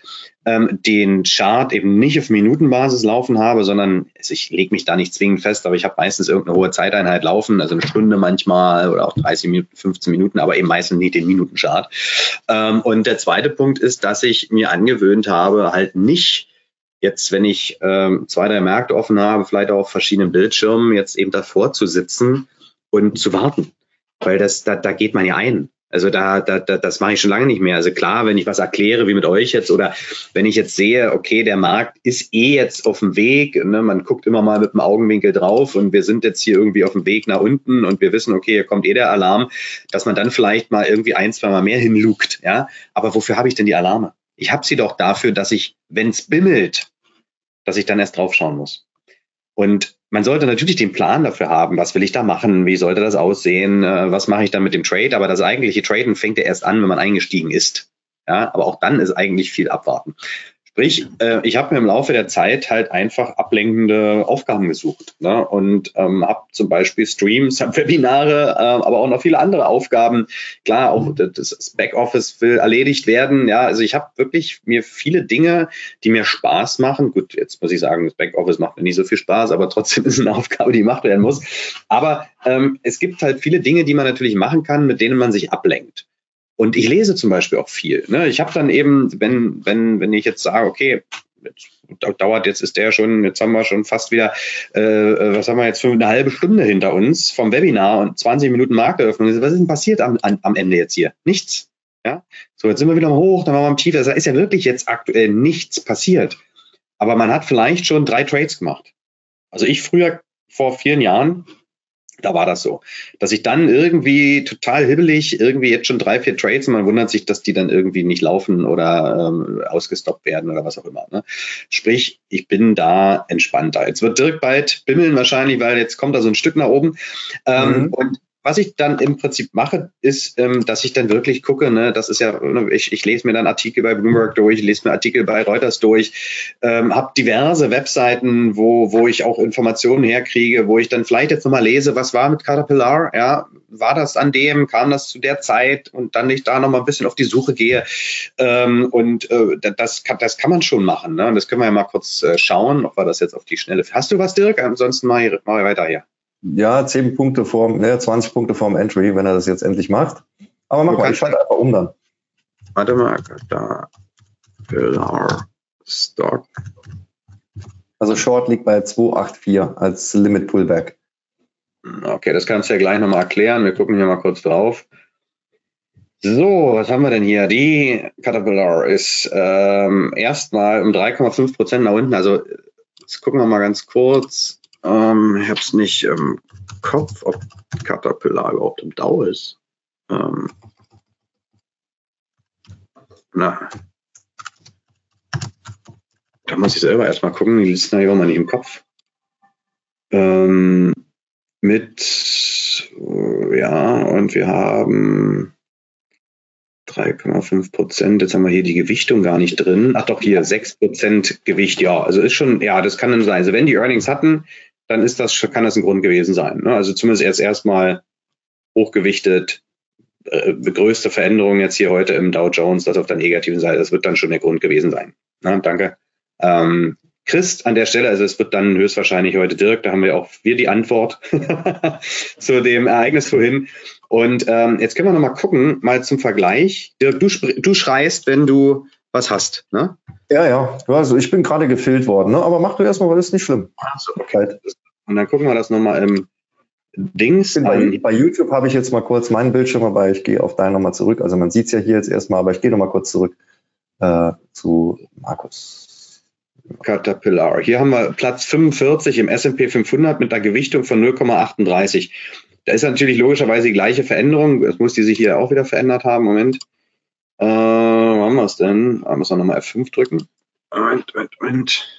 S2: den Chart eben nicht auf Minutenbasis laufen habe, sondern ich lege mich da nicht zwingend fest, aber ich habe meistens irgendeine hohe Zeiteinheit laufen, also eine Stunde manchmal oder auch 30 Minuten, 15 Minuten, aber eben meistens nicht den Minutenchart. Und der zweite Punkt ist, dass ich mir angewöhnt habe, halt nicht jetzt, wenn ich 2, 3 Märkte offen habe, vielleicht auch auf verschiedenen Bildschirmen, jetzt eben davor zu sitzen und zu warten, weil da geht man ja ein. Also das mache ich schon lange nicht mehr. Also klar, wenn ich was erkläre, wie mit euch jetzt, oder wenn ich jetzt sehe, okay, der Markt ist jetzt auf dem Weg, ne, man guckt immer mal mit dem Augenwinkel drauf und wir sind jetzt hier irgendwie auf dem Weg nach unten und wir wissen, okay, hier kommt der Alarm, dass man dann vielleicht mal irgendwie 1, 2 Mal mehr hinlugt, ja. Aber wofür habe ich denn die Alarme? Ich habe sie doch dafür, dass ich, wenn es bimmelt, dass ich dann erst drauf schauen muss. Und man sollte natürlich den Plan dafür haben, was will ich da machen, wie sollte das aussehen, was mache ich dann mit dem Trade, aber das eigentliche Traden fängt ja erst an, wenn man eingestiegen ist. Ja, aber auch dann ist eigentlich viel abwarten. Sprich, ich habe mir im Laufe der Zeit halt einfach ablenkende Aufgaben gesucht, ne? Und habe zum Beispiel Streams, habe Webinare, aber auch noch viele andere Aufgaben. Klar, auch das Backoffice will erledigt werden. Ja, also ich habe wirklich mir viele Dinge, die mir Spaß machen. Gut, jetzt muss ich sagen, das Backoffice macht mir nicht so viel Spaß, aber trotzdem ist es eine Aufgabe, die gemacht werden muss. Aber es gibt halt viele Dinge, die man natürlich machen kann, mit denen man sich ablenkt. Und ich lese zum Beispiel auch viel. Ne? Ich habe dann eben, wenn ich jetzt sage, okay, jetzt haben wir schon fast wieder, was haben wir jetzt für eine halbe Stunde hinter uns vom Webinar und 20 Minuten Markteröffnung. Was ist denn passiert am Ende jetzt hier? Nichts. Ja? So, jetzt sind wir wieder hoch, dann waren wir am Tief. Da ist ja wirklich jetzt aktuell nichts passiert. aber man hat vielleicht schon 3 Trades gemacht. Also ich früher, vor vielen Jahren, da war das so, dass ich dann irgendwie total hibbelig, irgendwie jetzt schon 3, 4 Trades und man wundert sich, dass die dann irgendwie nicht laufen oder ausgestoppt werden oder was auch immer. Ne? Sprich, ich bin da entspannter. Jetzt wird Dirk bald bimmeln wahrscheinlich, weil jetzt kommt da so ein Stück nach oben. Und was ich dann im Prinzip mache, ist, dass ich dann wirklich gucke, ne, das ist ja, ich lese mir dann Artikel bei Bloomberg durch, lese mir Artikel bei Reuters durch, habe diverse Webseiten, wo ich auch Informationen herkriege, wo ich dann vielleicht jetzt nochmal lese, was war mit Caterpillar, ja, war das an dem, kam das zu der Zeit und dann ich da nochmal ein bisschen auf die Suche gehe das kann man schon machen, ne? Und das können wir ja mal kurz schauen, ob wir das jetzt auf die Schnelle. Hast du was, Dirk? Ansonsten mach ich weiter hier.
S3: Ja, 10 Punkte 20 Punkte vorm Entry, wenn er das jetzt endlich macht. Aber mach mal, ich schalte einfach um dann.
S2: Warte mal, da Pillar Stock.
S3: Also Short liegt bei 284 als Limit Pullback.
S2: Okay, das kannst du ja gleich nochmal erklären. Wir gucken hier mal kurz drauf. So, was haben wir denn hier? Die Caterpillar ist erstmal um 3,5% nach unten. Also, jetzt gucken wir mal ganz kurz. Ich habe es nicht im Kopf, ob Caterpillar überhaupt im Dow ist. Da muss ich selber erstmal gucken. Die Listen habe ich auch mal nicht im Kopf. Und wir haben 3,5%. Jetzt haben wir hier die Gewichtung gar nicht drin. Ach doch, hier 6% Gewicht. Ja, also ist schon, ja, das kann dann sein. Also wenn die Earnings hatten, dann kann das ein Grund gewesen sein. Ne? Also zumindest erstmal hochgewichtet, größte Veränderung jetzt hier heute im Dow Jones, das auf der negativen Seite, das wird dann schon der Grund gewesen sein. Na, danke. Chris an der Stelle, also es wird dann höchstwahrscheinlich heute Dirk, da haben wir auch die Antwort zu dem Ereignis vorhin. Und jetzt können wir nochmal gucken, mal zum Vergleich. Dirk, du schreist, wenn du was hast, ne?
S3: Ja, also ich bin gerade gefilmt worden, ne? Aber mach du erstmal, weil das ist nicht schlimm.
S2: Also, okay. Und dann gucken wir das nochmal im Dings.
S3: Bei YouTube habe ich jetzt mal kurz meinen Bildschirm, aber ich gehe auf deinen nochmal zurück. Also man sieht es ja hier jetzt erstmal, aber ich gehe nochmal kurz zurück zu Markus.
S2: Caterpillar. Hier haben wir Platz 45 im S&P 500 mit einer Gewichtung von 0,38. Da ist natürlich logischerweise die gleiche Veränderung. Das muss die sich hier auch wieder verändert haben. Moment. Wo haben wir es denn? Da müssen wir nochmal F5 drücken. Moment.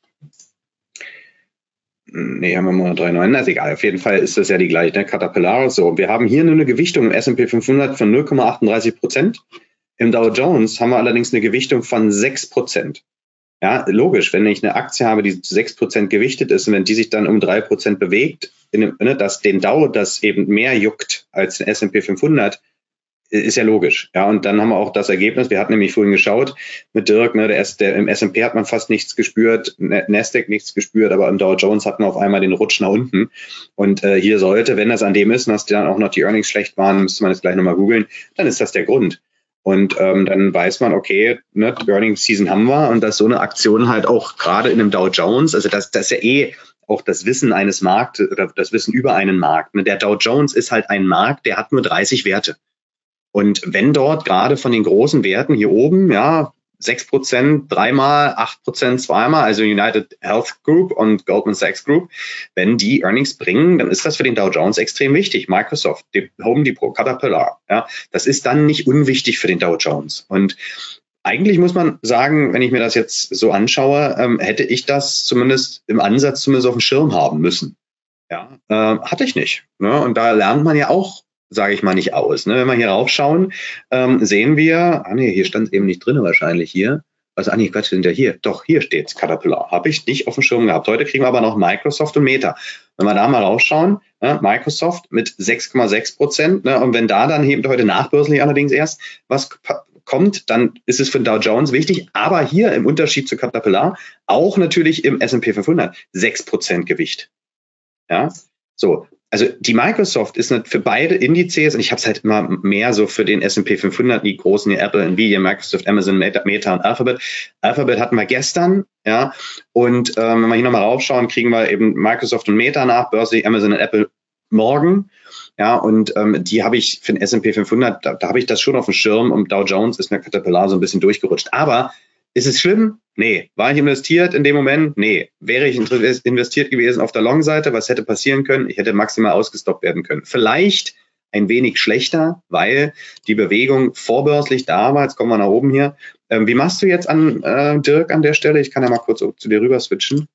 S2: Nee, haben wir mal 3,9. Das ist egal. Auf jeden Fall ist das ja die gleiche, ne? Caterpillar. So, wir haben hier nur eine Gewichtung im S&P 500 von 0,38%. Im Dow Jones haben wir allerdings eine Gewichtung von 6%. Ja, logisch, wenn ich eine Aktie habe, die zu 6% gewichtet ist und wenn die sich dann um 3% bewegt, dass den Dow das eben mehr juckt als den S&P 500, ist ja logisch. Ja, und dann haben wir auch das Ergebnis. Wir hatten nämlich vorhin geschaut mit Dirk, ne, im S&P hat man fast nichts gespürt, Nasdaq nichts gespürt, aber im Dow Jones hatten wir auf einmal den Rutsch nach unten. Und hier sollte, wenn das an dem ist, dass dann auch noch die Earnings schlecht waren, müsste man das gleich nochmal googeln, dann ist das der Grund. Und dann weiß man, okay, ne, Earnings Season haben wir und dass so eine Aktion halt auch gerade in einem Dow Jones, also das ist ja auch das Wissen eines Marktes oder das Wissen über einen Markt. Ne? Der Dow Jones ist halt ein Markt, der hat nur 30 Werte. Und wenn dort gerade von den großen Werten hier oben, ja, 6% dreimal, 8% zweimal, also United Health Group und Goldman Sachs Group, wenn die Earnings bringen, dann ist das für den Dow Jones extrem wichtig. Microsoft, Home Depot, Caterpillar, ja, das ist dann nicht unwichtig für den Dow Jones. Und eigentlich muss man sagen, wenn ich mir das jetzt so anschaue, hätte ich das zumindest im Ansatz zumindest auf dem Schirm haben müssen. Ja, hatte ich nicht. Ne? Und da lernt man ja auch, sage ich mal, nicht aus. Ne? Wenn wir hier raufschauen, sehen wir, hier stand es eben nicht drin wahrscheinlich hier. Also, Quatsch, sind ja hier. Doch, hier steht's, Caterpillar. Habe ich nicht auf dem Schirm gehabt. Heute kriegen wir aber noch Microsoft und Meta. Wenn wir da mal raufschauen, Microsoft mit 6,6%. Ne? Und wenn da dann eben heute nachbörslich allerdings erst was kommt, dann ist es für den Dow Jones wichtig. Aber hier im Unterschied zu Caterpillar auch natürlich im S&P 500 6% Gewicht. Ja, so. Also die Microsoft ist für beide Indizes, und ich habe es halt immer mehr so für den S&P 500, die großen, die Apple, Nvidia, Microsoft, Amazon, Meta und Alphabet. Alphabet hatten wir gestern, ja, und wenn wir hier nochmal raufschauen, kriegen wir eben Microsoft und Meta nach, börslich Amazon und Apple morgen, ja, und die habe ich für den S&P 500, da habe ich das schon auf dem Schirm, und Dow Jones ist mir Caterpillar so ein bisschen durchgerutscht. Aber Ist es schlimm? Nee. War ich investiert in dem Moment? Nee. Wäre ich investiert gewesen auf der Long-Seite? Was hätte passieren können? Ich hätte maximal ausgestoppt werden können. Vielleicht ein wenig schlechter, weil die Bewegung vorbörslich da war. Jetzt kommen wir nach oben hier. Wie machst du jetzt an, Dirk, an der Stelle? Ich kann ja mal kurz zu dir rüber switchen.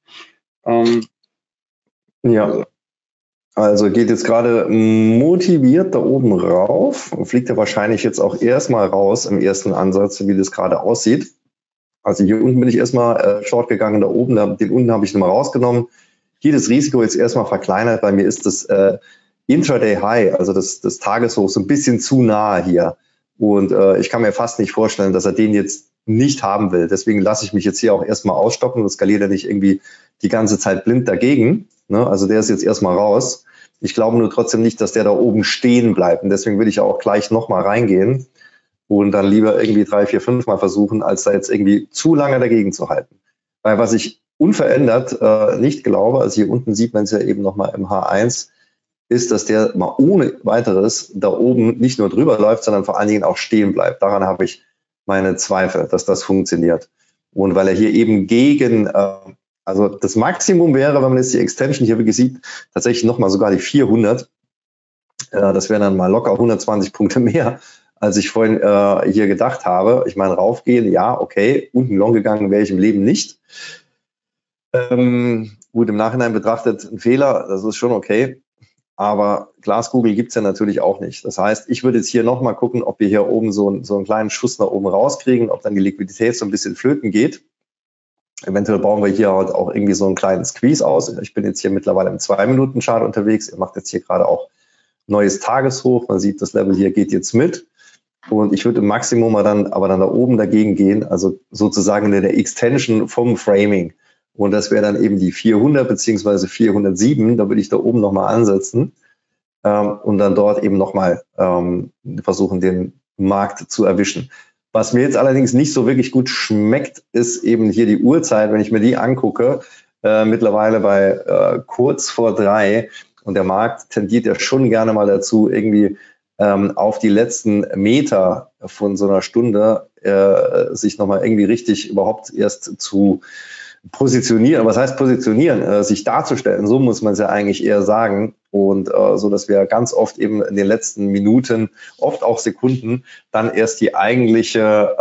S3: Ja. Also geht jetzt gerade motiviert da oben rauf und fliegt ja wahrscheinlich jetzt auch erstmal raus im ersten Ansatz, wie das gerade aussieht. Also hier unten bin ich erstmal short gegangen, da oben, den unten habe ich nochmal rausgenommen. Hier das Risiko jetzt erstmal verkleinert. Bei mir ist das Intraday High, also das Tageshoch, so ein bisschen zu nahe hier. Und ich kann mir fast nicht vorstellen, dass er den jetzt nicht haben will. Deswegen lasse ich mich jetzt hier auch erstmal ausstoppen und skaliere nicht irgendwie die ganze Zeit blind dagegen. Ne? Also der ist jetzt erstmal raus. Ich glaube nur trotzdem nicht, dass der da oben stehen bleibt. Und deswegen will ich ja auch gleich nochmal reingehen und dann lieber irgendwie 3, 4, 5 Mal versuchen, als da jetzt irgendwie zu lange dagegen zu halten. Weil was ich unverändert nicht glaube, also hier unten sieht man es ja eben nochmal im H1, ist, dass der mal ohne weiteres da oben nicht nur drüber läuft, sondern vor allen Dingen auch stehen bleibt. Daran habe ich meine Zweifel, dass das funktioniert. Und weil er hier eben gegen, also das Maximum wäre, wenn man jetzt die Extension hier wirklich sieht, tatsächlich nochmal sogar die 400. Das wären dann mal locker 120 Punkte mehr, als ich vorhin hier gedacht habe. Ich meine, raufgehen, ja, okay, unten long gegangen wäre ich im Leben nicht. Gut, im Nachhinein betrachtet ein Fehler, das ist schon okay. Aber Glaskugel gibt's ja natürlich auch nicht. Das heißt, ich würde jetzt hier nochmal gucken, ob wir hier oben so einen kleinen Schuss nach oben rauskriegen, ob dann die Liquidität so ein bisschen flöten geht. Eventuell bauen wir hier halt auch irgendwie so einen kleinen Squeeze aus. Ich bin jetzt hier mittlerweile im 2-Minuten-Chart unterwegs. Ihr macht jetzt hier gerade auch neues Tageshoch. Man sieht, das Level hier geht jetzt mit. Und ich würde im Maximum aber dann da oben dagegen gehen, also sozusagen in der Extension vom Framing. Und das wäre dann eben die 400 beziehungsweise 407. Da würde ich da oben nochmal ansetzen und dann dort eben nochmal versuchen, den Markt zu erwischen. Was mir jetzt allerdings nicht so wirklich gut schmeckt, ist eben hier die Uhrzeit. Wenn ich mir die angucke, mittlerweile bei kurz vor 3 und der Markt tendiert ja schon gerne mal dazu, irgendwie auf die letzten Meter von so einer Stunde sich nochmal irgendwie richtig überhaupt erst zu positionieren. Was heißt positionieren? Sich darzustellen, so muss man es ja eigentlich eher sagen. Und so, dass wir ganz oft eben in den letzten Minuten, oft auch Sekunden, dann erst die eigentliche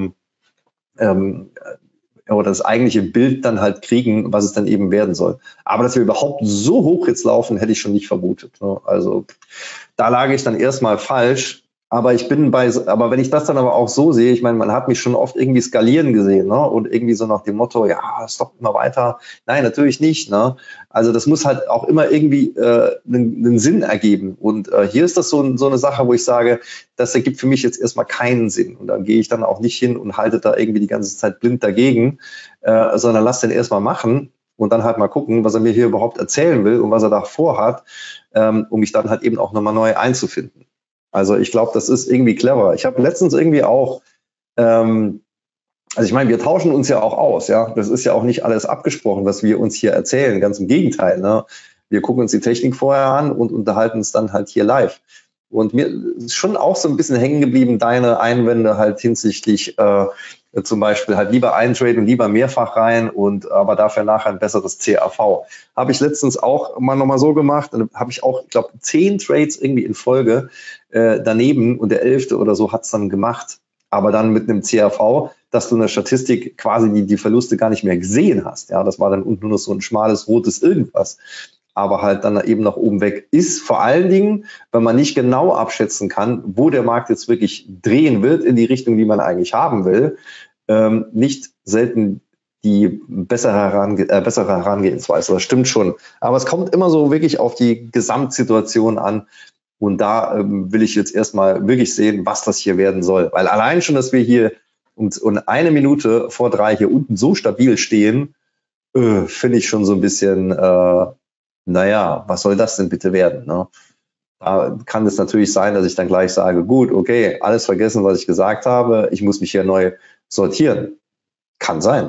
S3: oder das eigentliche Bild dann halt kriegen, was es dann eben werden soll. Aber dass wir überhaupt so hoch jetzt laufen, hätte ich schon nicht vermutet. Ne? Also da lag ich dann erstmal falsch. Aber aber wenn ich das dann aber auch so sehe, ich meine, man hat mich schon oft irgendwie skalieren gesehen, ne? Und irgendwie so nach dem Motto, ja, stopp immer weiter. Nein, natürlich nicht, ne? Also das muss halt auch immer irgendwie einen Sinn ergeben. Und hier ist das so eine Sache, wo ich sage, das ergibt für mich jetzt erstmal keinen Sinn. Und dann gehe ich dann auch nicht hin und halte da irgendwie die ganze Zeit blind dagegen, sondern lass den erstmal machen und dann halt mal gucken, was er mir hier überhaupt erzählen will und was er da vorhat, um mich dann halt eben auch nochmal neu einzufinden. Also ich glaube, das ist irgendwie clever. Ich habe letztens irgendwie auch, also ich meine, wir tauschen uns ja auch aus, ja. Das ist ja auch nicht alles abgesprochen, was wir uns hier erzählen. Ganz im Gegenteil, ne? Wir gucken uns die Technik vorher an und unterhalten uns dann halt hier live. Und mir ist schon auch so ein bisschen hängen geblieben, deine Einwände halt hinsichtlich zum Beispiel halt lieber eintraden, lieber mehrfach rein und aber dafür nachher ein besseres CAV. Habe ich letztens auch mal nochmal so gemacht. Dann habe ich auch, ich glaube, 10 Trades irgendwie in Folge daneben und der 11. oder so hat es dann gemacht. Aber dann mit einem CAV, dass du in der Statistik quasi die Verluste gar nicht mehr gesehen hast. Ja, das war dann unten nur noch so ein schmales rotes irgendwas. Aber halt dann eben nach oben weg ist. Vor allen Dingen, wenn man nicht genau abschätzen kann, wo der Markt jetzt wirklich drehen wird in die Richtung, die man eigentlich haben will, nicht selten die bessere Herangehensweise. Das stimmt schon. Aber es kommt immer so wirklich auf die Gesamtsituation an. Und da will ich jetzt erstmal wirklich sehen, was das hier werden soll. Weil allein schon, dass wir hier um 1 Minute vor 3 hier unten so stabil stehen, finde ich schon so ein bisschen, naja, was soll das denn bitte werden? Ne? Da kann es natürlich sein, dass ich dann gleich sage, gut, okay, alles vergessen, was ich gesagt habe. Ich muss mich hier neu sortieren. Kann sein.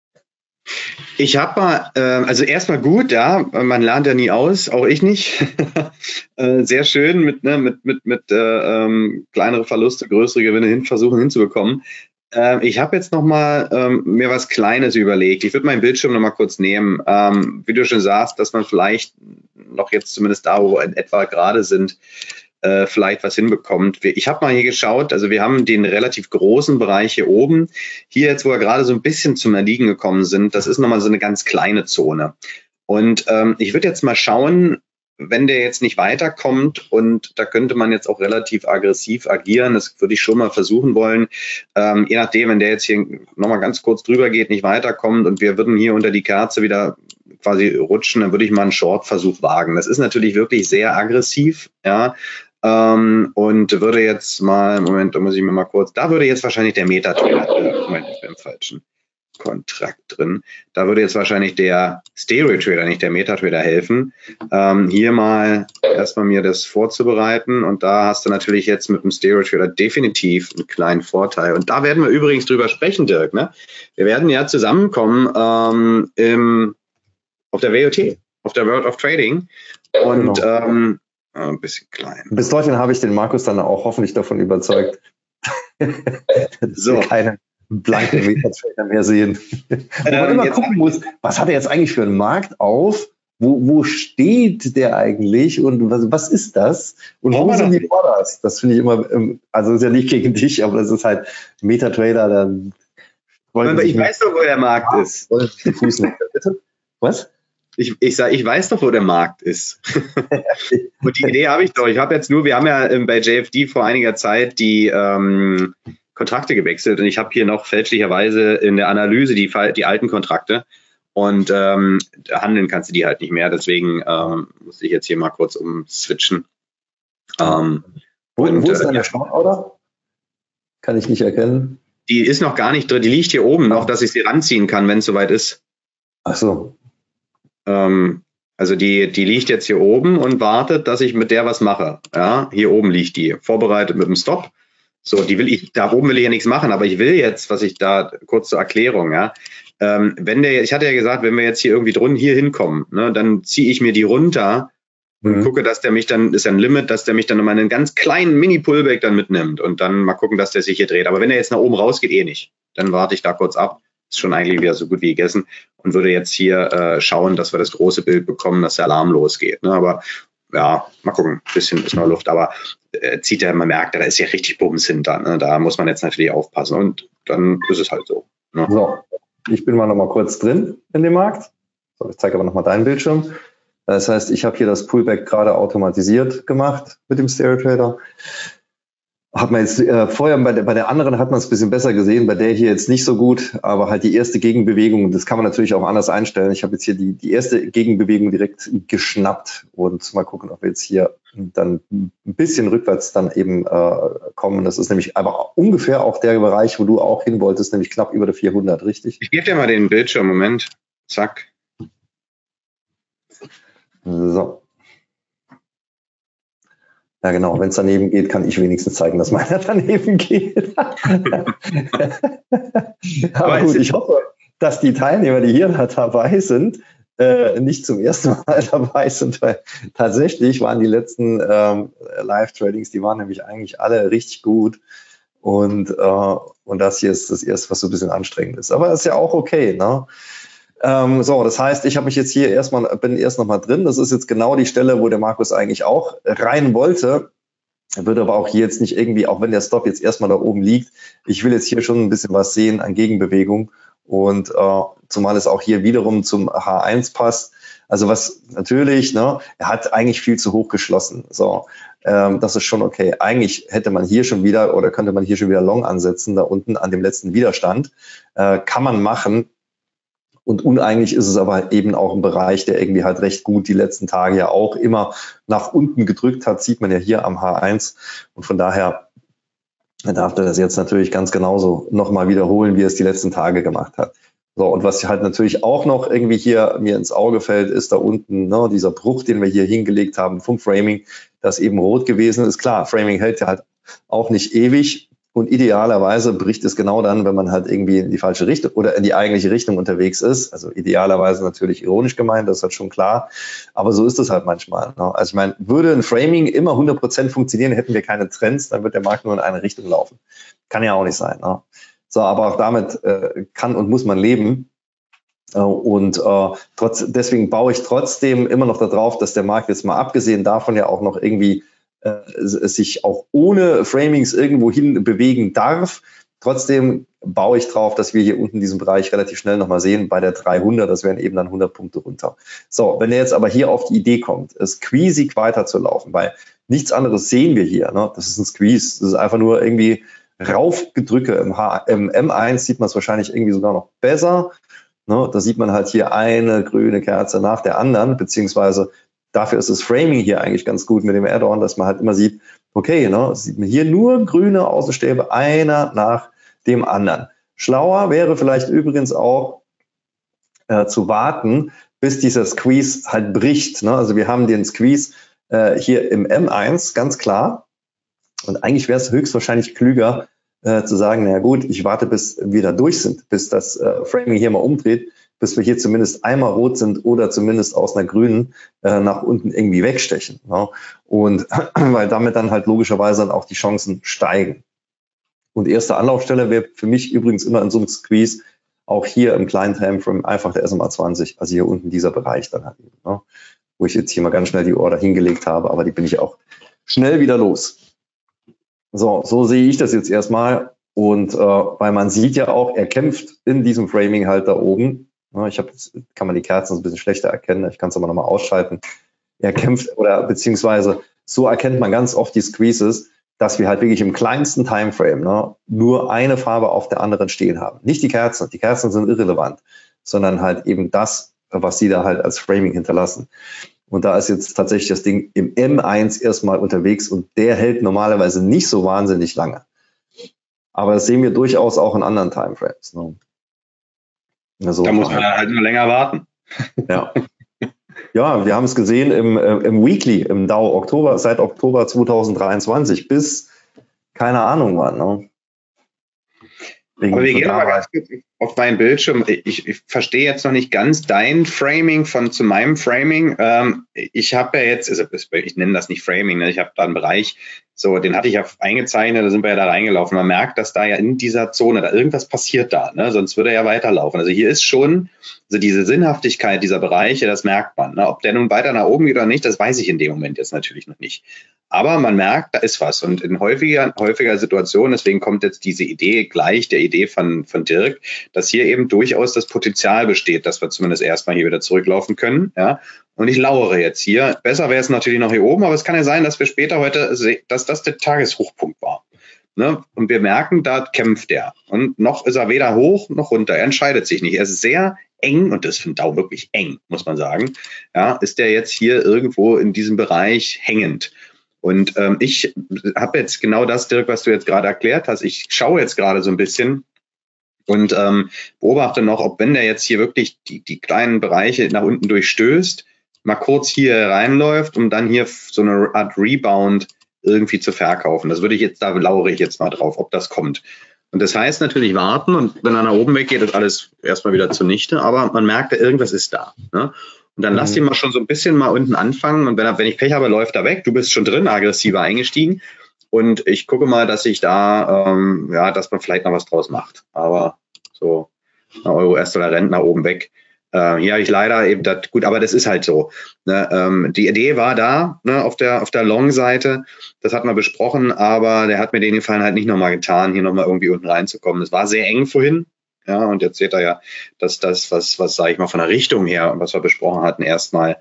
S2: Ich habe mal, also erstmal gut, ja, man lernt ja nie aus, auch ich nicht. Sehr schön mit kleinere Verluste, größere Gewinne versuchen hinzubekommen. Ich habe jetzt noch mal mir was Kleines überlegt. Ich würde meinen Bildschirm noch mal kurz nehmen. Wie du schon sagst, dass man vielleicht noch jetzt zumindest da, wo wir in etwa gerade sind, vielleicht was hinbekommt. Ich habe mal hier geschaut, also wir haben den relativ großen Bereich hier oben. Hier jetzt, wo wir gerade so ein bisschen zum Erliegen gekommen sind, das ist nochmal so eine ganz kleine Zone. Und ich würde jetzt mal schauen, wenn der jetzt nicht weiterkommt, und da könnte man jetzt auch relativ aggressiv agieren, das würde ich schon mal versuchen wollen, je nachdem, wenn der jetzt hier nochmal ganz kurz drüber geht, nicht weiterkommt und wir würden hier unter die Kerze wieder quasi rutschen, dann würde ich mal einen Short-Versuch wagen. Das ist natürlich wirklich sehr aggressiv, ja, und würde jetzt mal, Moment, da muss ich mir mal kurz, da würde jetzt wahrscheinlich der Metatrader, Moment, ich bin im falschen Kontrakt drin. Da würde jetzt wahrscheinlich der Stereo-Trader, nicht der Metatrader helfen, hier mal erstmal mir das vorzubereiten, und da hast du natürlich jetzt mit dem Stereo-Trader definitiv einen kleinen Vorteil, und da werden wir übrigens drüber sprechen, Dirk, ne? Wir werden ja zusammenkommen auf der WOT, auf der World of Trading, und
S3: Genau.
S2: ein bisschen klein.
S3: Bis dorthin habe ich den Markus dann auch hoffentlich davon überzeugt, dass wir keine blanken Metatrader mehr sehen. Wo man immer gucken muss, was hat er jetzt eigentlich für einen Markt auf? Wo steht der eigentlich und was ist das? Und wo sind die Orders? Das finde ich immer, also das ist ja nicht gegen dich, aber das ist halt Metatrader. Dann
S2: ich weiß doch, wo der Markt ist.
S3: Bitte? Was?
S2: Ich weiß doch, wo der Markt ist. Und die Idee habe ich doch. Wir haben ja bei JFD vor einiger Zeit die Kontrakte gewechselt, und ich habe hier noch fälschlicherweise in der Analyse die alten Kontrakte, und handeln kannst du die halt nicht mehr. Deswegen muss ich jetzt hier mal kurz umswitchen.
S3: Wo ist deine Short-Order? Kann ich nicht erkennen.
S2: Die ist noch gar nicht drin. Die liegt hier oben noch, dass ich sie ranziehen kann, wenn es soweit ist.
S3: Ach so.
S2: Also die liegt jetzt hier oben und wartet, dass ich mit der was mache. Ja, hier oben liegt die, vorbereitet mit dem Stop. So, da oben will ich ja nichts machen, aber ich will jetzt, was ich da, kurz zur Erklärung, ja, ich hatte ja gesagt, wenn wir jetzt hier irgendwie hier hinkommen, ne, dann ziehe ich mir die runter und gucke, dass der mich dann, ist ja ein Limit, dass der mich dann nochmal einen ganz kleinen Mini-Pullback dann mitnimmt, und dann mal gucken, dass der sich hier dreht. Aber wenn er jetzt nach oben rausgeht, eh nicht. Dann warte ich da kurz ab. Ist schon eigentlich wieder so gut wie gegessen, und würde jetzt hier schauen, dass wir das große Bild bekommen, dass der Alarm losgeht. Ne? Aber ja, mal gucken, ein bisschen ist noch Luft, aber man merkt, da ist ja richtig Bums hinter. Ne? Da muss man jetzt natürlich aufpassen, und dann ist es halt so. Ne?
S3: So, ich bin mal noch mal kurz drin in dem Markt. So, ich zeige aber noch mal deinen Bildschirm. Das heißt, ich habe hier das Pullback gerade automatisiert gemacht mit dem Stereo-Trader. Hat man jetzt vorher bei der anderen hat man es ein bisschen besser gesehen, bei der hier jetzt nicht so gut, aber halt die erste Gegenbewegung, das kann man natürlich auch anders einstellen. Ich habe jetzt hier die erste Gegenbewegung direkt geschnappt, und mal gucken, ob wir jetzt hier dann ein bisschen rückwärts dann eben kommen. Das ist nämlich aber ungefähr auch der Bereich, wo du auch hin wolltest, nämlich knapp über der 400, richtig?
S2: Ich gebe dir mal den Bildschirm, Moment. Zack.
S3: So. Ja, genau. Wenn es daneben geht, kann ich wenigstens zeigen, dass meiner daneben geht. Aber gut, ich hoffe, dass die Teilnehmer, die hier dabei sind, nicht zum ersten Mal dabei sind, weil tatsächlich waren die letzten Live-Tradings, die waren nämlich eigentlich alle richtig gut. Und das hier ist das erste, was so ein bisschen anstrengend ist. Aber das ist ja auch okay, ne? So, das heißt, ich habe mich jetzt hier bin erst noch mal drin. Das ist jetzt genau die Stelle, wo der Markus eigentlich auch rein wollte. Er würde aber auch hier jetzt nicht irgendwie, auch wenn der Stop jetzt erstmal da oben liegt, ich will jetzt hier schon ein bisschen was sehen an Gegenbewegung. Und zumal es auch hier wiederum zum H1 passt. Also was natürlich, ne, er hat eigentlich viel zu hoch geschlossen. So, das ist schon okay. Eigentlich hätte man hier schon wieder oder könnte man hier schon wieder Long ansetzen, da unten an dem letzten Widerstand. Kann man machen. Und uneigentlich ist es aber eben auch ein Bereich, der irgendwie halt recht gut die letzten Tage ja auch immer nach unten gedrückt hat, sieht man ja hier am H1. Und von daher darf er das jetzt natürlich ganz genauso nochmal wiederholen, wie er es die letzten Tage gemacht hat. So, und was halt natürlich auch noch irgendwie hier mir ins Auge fällt, ist da unten, ne, dieser Bruch, den wir hier hingelegt haben vom Framing, das eben rot gewesen ist. Klar, Framing hält ja halt auch nicht ewig. Und idealerweise bricht es genau dann, wenn man halt irgendwie in die falsche Richtung oder in die eigentliche Richtung unterwegs ist. Also idealerweise natürlich ironisch gemeint, das ist halt schon klar. Aber so ist es halt manchmal. Ne? Also ich meine, würde ein Framing immer 100% funktionieren, hätten wir keine Trends, dann wird der Markt nur in eine Richtung laufen. Kann ja auch nicht sein. Ne? So, aber auch damit kann und muss man leben. Deswegen baue ich trotzdem immer noch darauf, dass der Markt jetzt mal abgesehen davon ja auch noch irgendwie sich auch ohne Framings irgendwo hin bewegen darf. Trotzdem baue ich drauf, dass wir hier unten diesen Bereich relativ schnell nochmal sehen bei der 300. Das wären eben dann 100 Punkte runter. So, wenn er jetzt aber hier auf die Idee kommt, squeezig weiter zu laufen, weil nichts anderes sehen wir hier. Ne? Das ist ein Squeeze. Das ist einfach nur irgendwie Raufgedrücke. Im M1 sieht man es wahrscheinlich irgendwie sogar noch besser. Ne? Da sieht man halt hier eine grüne Kerze nach der anderen, beziehungsweise dafür ist das Framing hier eigentlich ganz gut mit dem Add-on, dass man halt immer sieht, okay, ne, sieht man hier nur grüne Außenstäbe, einer nach dem anderen. Schlauer wäre vielleicht übrigens auch zu warten, bis dieser Squeeze halt bricht. Ne? Also wir haben den Squeeze hier im M1, ganz klar. Und eigentlich wäre es höchstwahrscheinlich klüger zu sagen, naja gut, ich warte, bis wir da durch sind, bis das Framing hier mal umdreht, bis wir hier zumindest einmal rot sind oder zumindest aus einer grünen nach unten irgendwie wegstechen. Ne? Und weil damit dann halt logischerweise dann auch die Chancen steigen. Und erste Anlaufstelle wäre für mich übrigens immer in so einem Squeeze auch hier im kleinen Timeframe einfach der SMA 20, also hier unten dieser Bereich dann halt, ne? Wo ich jetzt hier mal ganz schnell die Order hingelegt habe, aber die bin ich auch schnell wieder los. So sehe ich das jetzt erstmal. Und weil man sieht ja auch, er kämpft in diesem Framing halt da oben. Kann man die Kerzen ein bisschen schlechter erkennen. Ich kann es aber nochmal ausschalten. Er kämpft oder beziehungsweise so erkennt man ganz oft die Squeezes, dass wir halt wirklich im kleinsten Timeframe nur eine Farbe auf der anderen stehen haben. Nicht die Kerzen. Die Kerzen sind irrelevant, sondern halt eben das, was sie da halt als Framing hinterlassen. Und da ist jetzt tatsächlich das Ding im M1 erstmal unterwegs und der hält normalerweise nicht so wahnsinnig lange. Aber das sehen wir durchaus auch in anderen Timeframes. Ne? Also,
S2: da muss man halt nur länger warten.
S3: Ja. Ja, wir haben es gesehen im Weekly, im Dow seit Oktober 2023 bis keine Ahnung wann. Ne?
S2: Aber wir gehen mal ganz kurz auf meinen Bildschirm. Ich verstehe jetzt noch nicht ganz dein Framing zu meinem Framing. Ich habe ja jetzt, also ich nenne das nicht Framing, ne? Ich habe da einen Bereich, so den hatte ich ja eingezeichnet, da sind wir ja da reingelaufen. Man merkt, dass da ja in dieser Zone da irgendwas passiert da, ne? Sonst würde er ja weiterlaufen. Also hier ist schon, also diese Sinnhaftigkeit dieser Bereiche, das merkt man. Ne? Ob der nun weiter nach oben geht oder nicht, das weiß ich in dem Moment jetzt natürlich noch nicht. Aber man merkt, da ist was. Und in häufiger Situation, deswegen kommt jetzt diese Idee gleich der Idee von Dirk, dass hier eben durchaus das Potenzial besteht, dass wir zumindest erstmal hier wieder zurücklaufen können. Ja? Und ich lauere jetzt hier. Besser wäre es natürlich noch hier oben, aber es kann ja sein, dass wir später heute, dass das der Tageshochpunkt war. Ne? Und wir merken, da kämpft er. Und noch ist er weder hoch noch runter. Er entscheidet sich nicht. Er ist sehr eng, und das ist für den Dow wirklich eng, muss man sagen. Ja, ist der jetzt hier irgendwo in diesem Bereich hängend. Und ich habe jetzt genau das, Dirk, was du jetzt gerade erklärt hast. Ich schaue jetzt gerade so ein bisschen und beobachte noch, ob wenn der jetzt hier wirklich die kleinen Bereiche nach unten durchstößt, mal kurz hier reinläuft, um dann hier so eine Art Rebound irgendwie zu verkaufen. Das würde ich jetzt, da lauere ich jetzt mal drauf, ob das kommt. Und das heißt natürlich warten, und wenn er nach oben weggeht, ist alles erstmal wieder zunichte, aber man merkt, irgendwas ist da. Ne? Und dann lass ihn mal schon so ein bisschen mal unten anfangen, und wenn ich Pech habe, läuft er weg. Du bist schon drin, aggressiver eingestiegen, und ich gucke mal, dass ich da, dass man vielleicht noch was draus macht. Aber so, Euro US-Dollar rennt nach oben weg. Hier habe ich leider eben das, gut, aber das ist halt so. Ne? Die Idee war da, ne, auf der Long-Seite, das hatten wir besprochen, aber der hat mir den Gefallen halt nicht nochmal getan, hier nochmal irgendwie unten reinzukommen. Es war sehr eng vorhin, ja, und jetzt seht ihr ja, dass das, was sage ich mal, von der Richtung her, was wir besprochen hatten, erstmal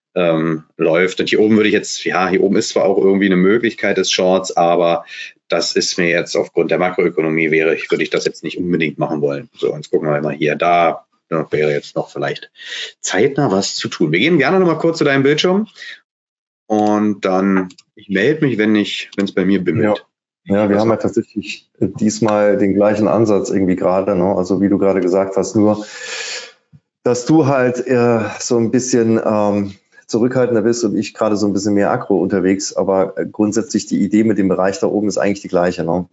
S2: läuft. Und hier oben würde ich jetzt, ja, hier oben ist zwar auch irgendwie eine Möglichkeit des Shorts, aber das ist mir jetzt aufgrund der Makroökonomie würde ich das jetzt nicht unbedingt machen wollen. So, jetzt gucken wir mal hier, da wäre jetzt noch vielleicht zeitnah was zu tun. Wir gehen gerne noch mal kurz zu deinem Bildschirm und dann, ich melde mich, wenn es bei mir bimmelt.
S3: Ja, wir haben ja tatsächlich diesmal den gleichen Ansatz irgendwie gerade, ne? Also wie du gerade gesagt hast, nur, dass du halt so ein bisschen zurückhaltender bist und ich gerade so ein bisschen mehr aggro unterwegs, aber grundsätzlich die Idee mit dem Bereich da oben ist eigentlich die gleiche, ne?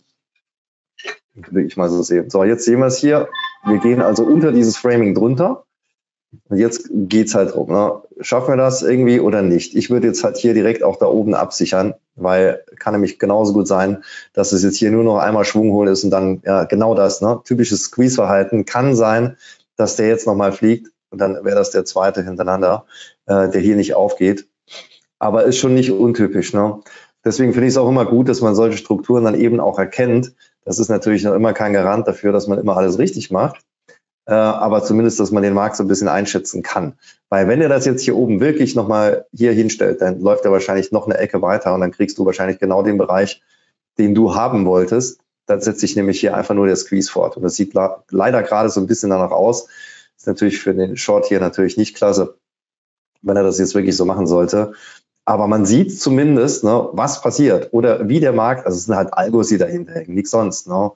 S3: Will ich mal so sehen. So, jetzt sehen wir es hier. Wir gehen also unter dieses Framing drunter. Und jetzt geht's halt drum, ne? Schaffen wir das irgendwie oder nicht? Ich würde jetzt halt hier direkt auch da oben absichern, weil kann nämlich genauso gut sein, dass es jetzt hier nur noch einmal Schwung holen ist und dann, ja, genau das, ne? Typisches Squeeze-Verhalten kann sein, dass der jetzt nochmal fliegt und dann wäre das der zweite hintereinander, der hier nicht aufgeht. Aber ist schon nicht untypisch, ne? Deswegen finde ich es auch immer gut, dass man solche Strukturen dann eben auch erkennt. Das ist natürlich noch immer kein Garant dafür, dass man immer alles richtig macht. Aber zumindest, dass man den Markt so ein bisschen einschätzen kann. Weil wenn er das jetzt hier oben wirklich nochmal hier hinstellt, dann läuft er wahrscheinlich noch eine Ecke weiter und dann kriegst du wahrscheinlich genau den Bereich, den du haben wolltest. Dann setzt sich nämlich hier einfach nur der Squeeze fort. Und das sieht leider gerade so ein bisschen danach aus. Ist natürlich für den Short hier natürlich nicht klasse, wenn er das jetzt wirklich so machen sollte. Aber man sieht zumindest, ne, was passiert oder wie der Markt, also es sind halt Algos, die dahinter hängen, nichts sonst, ne,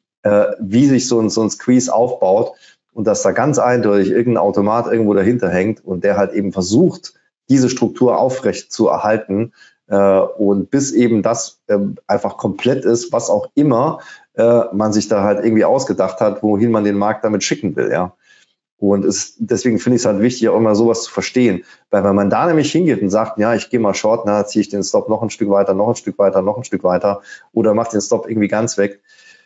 S3: wie sich so ein Squeeze aufbaut und dass da ganz eindeutig irgendein Automat irgendwo dahinter hängt und der halt eben versucht, diese Struktur aufrecht zu erhalten und bis eben das einfach komplett ist, was auch immer man sich da halt irgendwie ausgedacht hat, wohin man den Markt damit schicken will, ja. Und deswegen finde ich es halt wichtig, auch immer sowas zu verstehen. Weil wenn man da nämlich hingeht und sagt, ja, ich gehe mal short, na, ziehe ich den Stop noch ein Stück weiter, noch ein Stück weiter, noch ein Stück weiter oder mache den Stop irgendwie ganz weg,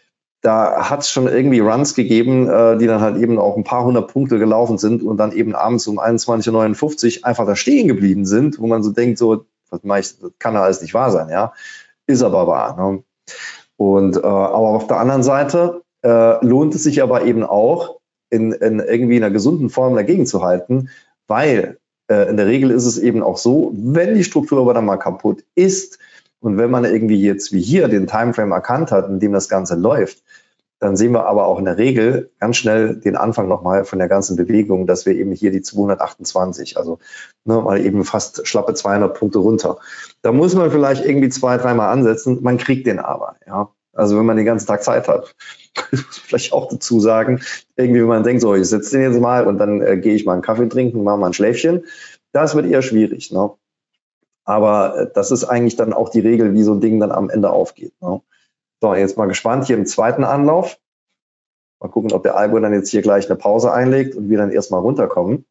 S3: da hat es schon irgendwie Runs gegeben, die dann halt eben auch ein paar hundert Punkte gelaufen sind und dann eben abends um 21:59 Uhr einfach da stehen geblieben sind, wo man so denkt, so, was mache ich, das kann ja alles nicht wahr sein, ja. Ist aber wahr. Ne? Und aber auf der anderen Seite lohnt es sich aber eben auch, in irgendwie einer gesunden Form dagegen zu halten, weil in der Regel ist es eben auch so, wenn die Struktur aber dann mal kaputt ist und wenn man irgendwie jetzt wie hier den Timeframe erkannt hat, in dem das Ganze läuft, dann sehen wir aber auch in der Regel ganz schnell den Anfang nochmal von der ganzen Bewegung, dass wir eben hier die 228, also ne, mal eben fast schlappe 200 Punkte runter. Da muss man vielleicht irgendwie 2-, 3-mal ansetzen, man kriegt den aber, ja. Also wenn man den ganzen Tag Zeit hat, vielleicht auch dazu sagen, irgendwie wenn man denkt, so, ich setze den jetzt mal und dann gehe ich mal einen Kaffee trinken, mache mal ein Schläfchen, das wird eher schwierig, ne? Aber das ist eigentlich dann auch die Regel, wie so ein Ding dann am Ende aufgeht, ne? So, jetzt mal gespannt hier im zweiten Anlauf. Mal gucken, ob der Algo dann jetzt hier gleich eine Pause einlegt und wir dann erstmal runterkommen.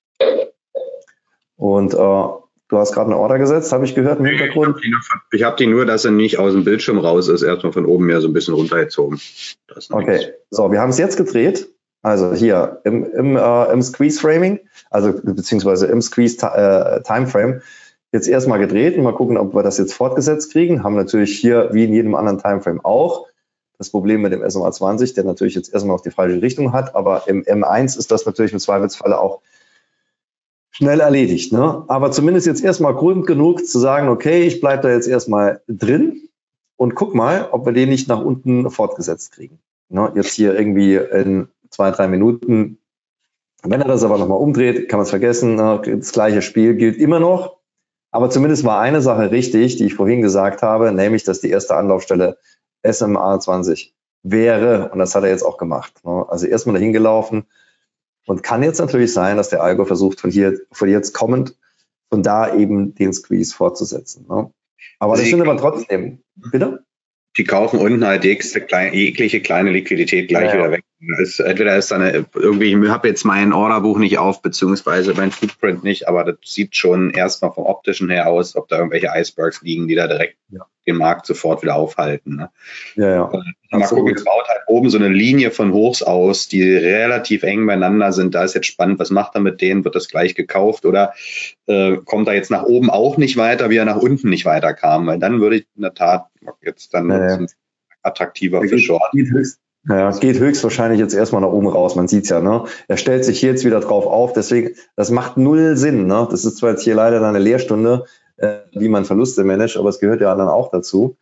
S3: Und du hast gerade eine Order gesetzt, habe ich gehört im Hintergrund.
S2: Ich habe die nur, dass er nicht aus dem Bildschirm raus ist, erstmal von oben her so ein bisschen runtergezogen.
S3: Okay, so, wir haben es jetzt gedreht. Also hier im Squeeze-Framing, also beziehungsweise im Squeeze-Timeframe, jetzt erstmal gedreht und mal gucken, ob wir das jetzt fortgesetzt kriegen. Haben natürlich hier, wie in jedem anderen Timeframe auch, das Problem mit dem SMA20, der natürlich jetzt erstmal auf die falsche Richtung hat, aber im M1 ist das natürlich im Zweifelsfalle auch schnell erledigt, ne? Aber zumindest jetzt erstmal Grund genug zu sagen, okay, ich bleibe da jetzt erstmal drin und guck mal, ob wir den nicht nach unten fortgesetzt kriegen. Ne? Jetzt hier irgendwie in 2-3 Minuten. Wenn er das aber nochmal umdreht, kann man es vergessen. Ne? Das gleiche Spiel gilt immer noch. Aber zumindest war eine Sache richtig, die ich vorhin gesagt habe, nämlich, dass die erste Anlaufstelle SMA20 wäre. Und das hat er jetzt auch gemacht. Ne? Also erstmal dahin gelaufen. Und kann jetzt natürlich sein, dass der Algo versucht, von jetzt kommend, von da eben den Squeeze fortzusetzen. Ne? Aber das sind aber trotzdem, bitte?
S2: Die kaufen unten halt jegliche kleine Liquidität gleich wieder weg. Entweder ist dann irgendwie, ich habe jetzt mein Orderbuch nicht auf, beziehungsweise mein Footprint nicht, aber das sieht schon erstmal vom optischen her aus, ob da irgendwelche Icebergs liegen, die da direkt den Markt sofort wieder aufhalten. Ne? Ja. Mal gucken, es baut halt oben so eine Linie von Hochs aus, die relativ eng beieinander sind. Da ist jetzt spannend, was macht er mit denen? Wird das gleich gekauft oder kommt er jetzt nach oben auch nicht weiter, wie er nach unten nicht weiter kam? Weil dann würde ich in der Tat jetzt dann attraktiver für Short.
S3: Geht höchstwahrscheinlich jetzt erstmal nach oben raus. Man sieht's ja, ne? Er stellt sich hier jetzt wieder drauf auf. Deswegen, das macht null Sinn, ne? Das ist zwar jetzt hier leider eine Lehrstunde, wie man Verluste managt, aber es gehört ja dann auch dazu.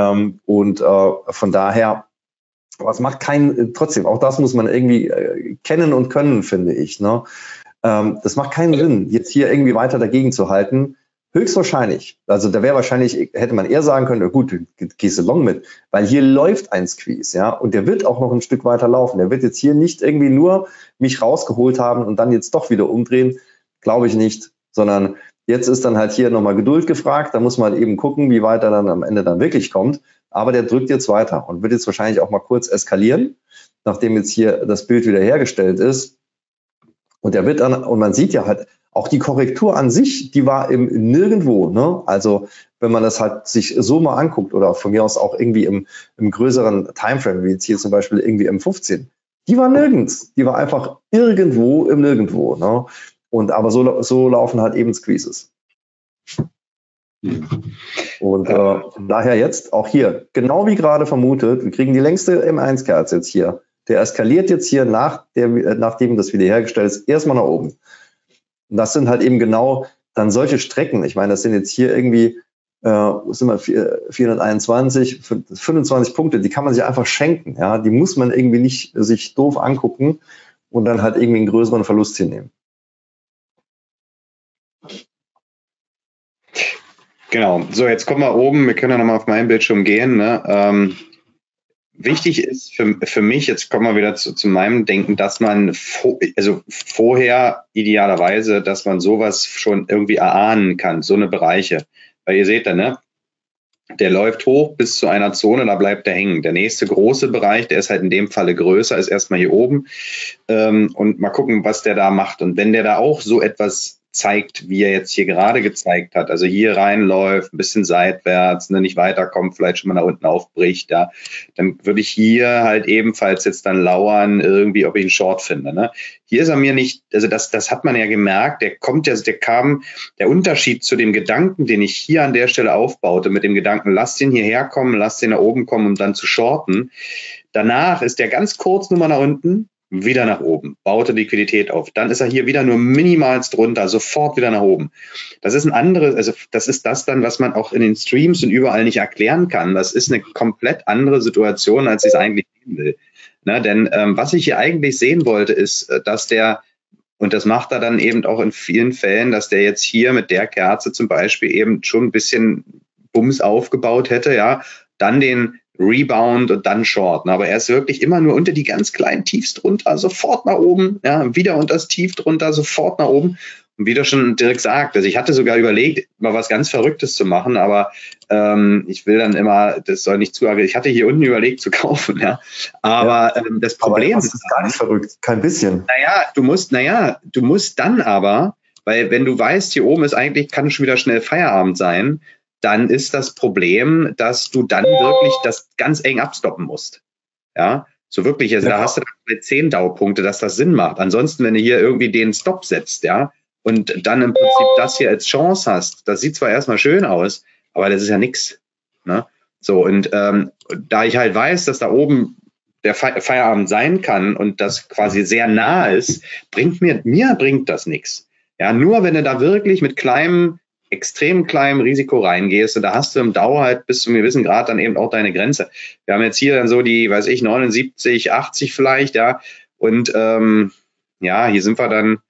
S3: Von daher, aber es macht trotzdem, auch das muss man irgendwie kennen und können, finde ich, ne? Das macht keinen Sinn, jetzt hier irgendwie weiter dagegen zu halten. Höchstwahrscheinlich. Also da wäre wahrscheinlich, hätte man eher sagen können, gut, du gehst long mit, weil hier läuft ein Squeeze, ja, und der wird auch noch ein Stück weiter laufen. Der wird jetzt hier nicht irgendwie nur mich rausgeholt haben und dann jetzt doch wieder umdrehen, glaube ich nicht, sondern jetzt ist dann halt hier nochmal Geduld gefragt. Da muss man halt eben gucken, wie weit er dann am Ende dann wirklich kommt. Aber der drückt jetzt weiter und wird jetzt wahrscheinlich auch mal kurz eskalieren, nachdem jetzt hier das Bild wieder hergestellt ist. Und der wird dann, und man sieht ja halt, auch die Korrektur an sich, die war im Nirgendwo, ne? Also, wenn man das halt sich so mal anguckt oder von mir aus auch irgendwie im größeren Timeframe, wie jetzt hier zum Beispiel irgendwie M15, die war nirgends. Die war einfach irgendwo im Nirgendwo, ne? Und aber so laufen halt eben Squeezes. Und daher jetzt auch hier, genau wie gerade vermutet, wir kriegen die längste M1-Kerze jetzt hier. Der eskaliert jetzt hier, nachdem das wiederhergestellt ist, erstmal nach oben. Und das sind halt eben genau dann solche Strecken. Ich meine, das sind jetzt hier irgendwie, sind wir 421, 25 Punkte, die kann man sich einfach schenken. Ja, die muss man irgendwie nicht sich doof angucken und dann halt irgendwie einen größeren Verlust hinnehmen.
S2: Genau. So, jetzt kommen wir oben. Wir können ja nochmal auf meinen Bildschirm gehen. Ne? Wichtig ist für mich, jetzt kommen wir wieder zu meinem Denken, dass man vorher idealerweise, dass man sowas schon irgendwie erahnen kann, so eine Bereiche. Weil ihr seht da, ne? Der läuft hoch bis zu einer Zone, da bleibt er hängen. Der nächste große Bereich, der ist halt in dem Falle größer, ist erstmal hier oben. Und mal gucken, was der da macht. Und wenn der da auch so etwas zeigt, wie er jetzt hier gerade gezeigt hat, also hier reinläuft, ein bisschen seitwärts, ne, nicht weiterkommt, vielleicht schon mal nach unten aufbricht, ja, dann würde ich hier halt ebenfalls jetzt dann lauern, irgendwie, ob ich einen Short finde. Ne? Hier ist er mir nicht, also das hat man ja gemerkt, der Unterschied zu dem Gedanken, den ich hier an der Stelle aufbaute, mit dem Gedanken, lass den hierher kommen, lass den nach oben kommen, um dann zu shorten. Danach ist der ganz kurz nur mal nach unten, wieder nach oben, baute Liquidität auf. Dann ist er hier wieder nur minimalst drunter, sofort wieder nach oben. Das ist ein anderes, also das ist das dann, was man auch in den Streams und überall nicht erklären kann. Das ist eine komplett andere Situation, als ich es eigentlich sehen will. Ne, denn was ich hier eigentlich sehen wollte, ist, dass der, und das macht er dann eben auch in vielen Fällen, dass der jetzt hier mit der Kerze zum Beispiel eben schon ein bisschen Bums aufgebaut hätte, ja, dann den Rebound und dann Short. Aber er ist wirklich immer nur unter die ganz kleinen Tiefs drunter, sofort nach oben, ja, wieder unter das Tief drunter, sofort nach oben. Und wie du schon Dirk sagt, also ich hatte sogar überlegt, mal was ganz Verrücktes zu machen, aber ich will dann immer, das soll nicht zu, ich hatte hier unten überlegt zu kaufen, ja. Aber ja, das Problem
S3: aber ist gar nicht verrückt, kein bisschen.
S2: Du musst dann aber, weil wenn du weißt, hier oben ist eigentlich, kann schon wieder schnell Feierabend sein, dann ist das Problem, dass du dann wirklich das ganz eng abstoppen musst. Ja, so wirklich, also da hast du dann 10 DAO-Punkte, dass das Sinn macht. Ansonsten, wenn du hier irgendwie den Stop setzt, ja, und dann im Prinzip das hier als Chance hast, das sieht zwar erstmal schön aus, aber das ist ja nix. Ne? So, und da ich halt weiß, dass da oben der Feierabend sein kann und das quasi sehr nah ist, bringt das nichts. Ja, nur wenn du da wirklich mit extrem kleinem Risiko reingehst und da hast du im DAO halt bis zu einem gewissen Grad dann eben auch deine Grenze. Wir haben jetzt hier dann so die, 79, 80 vielleicht, ja, und ja, hier sind wir dann,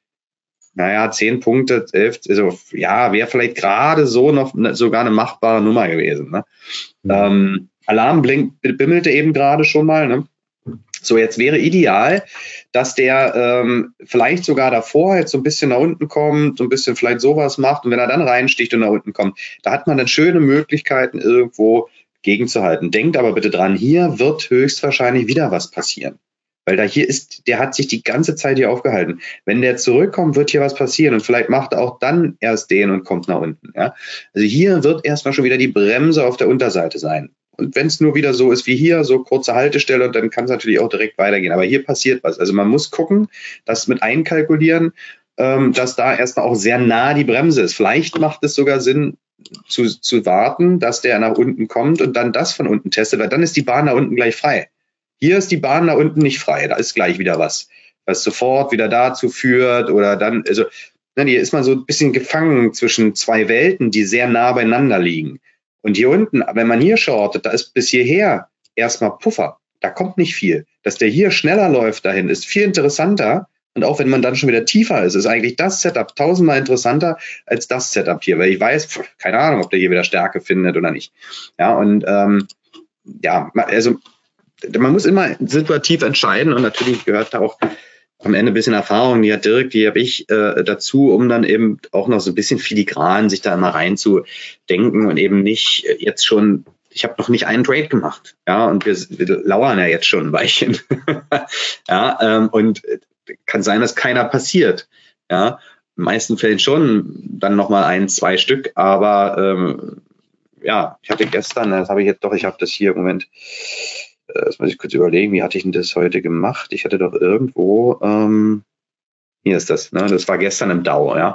S2: 10 Punkte, 11, also ja, wäre vielleicht gerade so noch sogar eine machbare Nummer gewesen. Ne? Alarm bimmelte eben gerade schon mal, ne? So, jetzt wäre ideal, dass der vielleicht sogar davor jetzt so ein bisschen nach unten kommt, so ein bisschen vielleicht sowas macht und wenn er dann reinsticht und nach unten kommt, da hat man dann schöne Möglichkeiten, irgendwo gegenzuhalten. Denkt aber bitte dran, hier wird höchstwahrscheinlich wieder was passieren. Weil der hat sich die ganze Zeit hier aufgehalten. Wenn der zurückkommt, wird hier was passieren und vielleicht macht er auch dann erst den und kommt nach unten. Ja? Also hier wird erstmal schon wieder die Bremse auf der Unterseite sein. Und wenn es nur wieder so ist wie hier, so kurze Haltestelle, dann kann es natürlich auch direkt weitergehen. Aber hier passiert was. Also man muss gucken, das mit einkalkulieren, dass da erstmal auch sehr nah die Bremse ist. Vielleicht macht es sogar Sinn, zu warten, dass der nach unten kommt und dann das von unten testet, weil dann ist die Bahn nach unten gleich frei. Hier ist die Bahn nach unten nicht frei. Da ist gleich wieder was sofort wieder dazu führt oder dann, also hier ist man so ein bisschen gefangen zwischen zwei Welten, die sehr nah beieinander liegen. Und hier unten, wenn man hier shortet, da ist bis hierher erstmal Puffer. Da kommt nicht viel. Dass der hier schneller läuft dahin, ist viel interessanter. Und auch wenn man dann schon wieder tiefer ist eigentlich das Setup 1000-mal interessanter als das Setup hier. Weil ich weiß, keine Ahnung, ob der hier wieder Stärke findet oder nicht. Ja, und also man muss immer situativ entscheiden und natürlich gehört da auch am Ende ein bisschen Erfahrung, die hat Dirk, die habe ich dazu, um dann eben auch noch so ein bisschen filigran sich da immer reinzudenken und eben nicht jetzt schon, ich habe noch nicht einen Trade gemacht, ja, und wir lauern ja jetzt schon ein Weilchen. Ja, und kann sein, dass keiner passiert. Ja, in den meisten Fällen schon dann nochmal 1, 2 Stück, aber ja, ich hatte gestern, das habe ich jetzt doch, ich habe das hier, Moment, das muss ich kurz überlegen, wie hatte ich denn das heute gemacht? Ich hatte doch irgendwo, hier ist das, ne? Das war gestern im DAO, ja.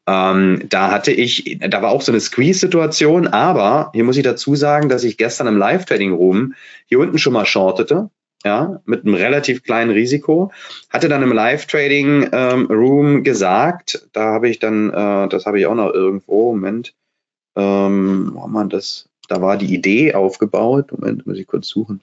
S2: Da war auch so eine Squeeze-Situation, aber hier muss ich dazu sagen, dass ich gestern im Live-Trading-Room hier unten schon mal shortete, ja, mit einem relativ kleinen Risiko, hatte dann im Live-Trading-Room gesagt, da habe ich dann, das habe ich auch noch irgendwo, Moment, wo haben wir das? Da war die Idee aufgebaut, Moment, muss ich kurz suchen.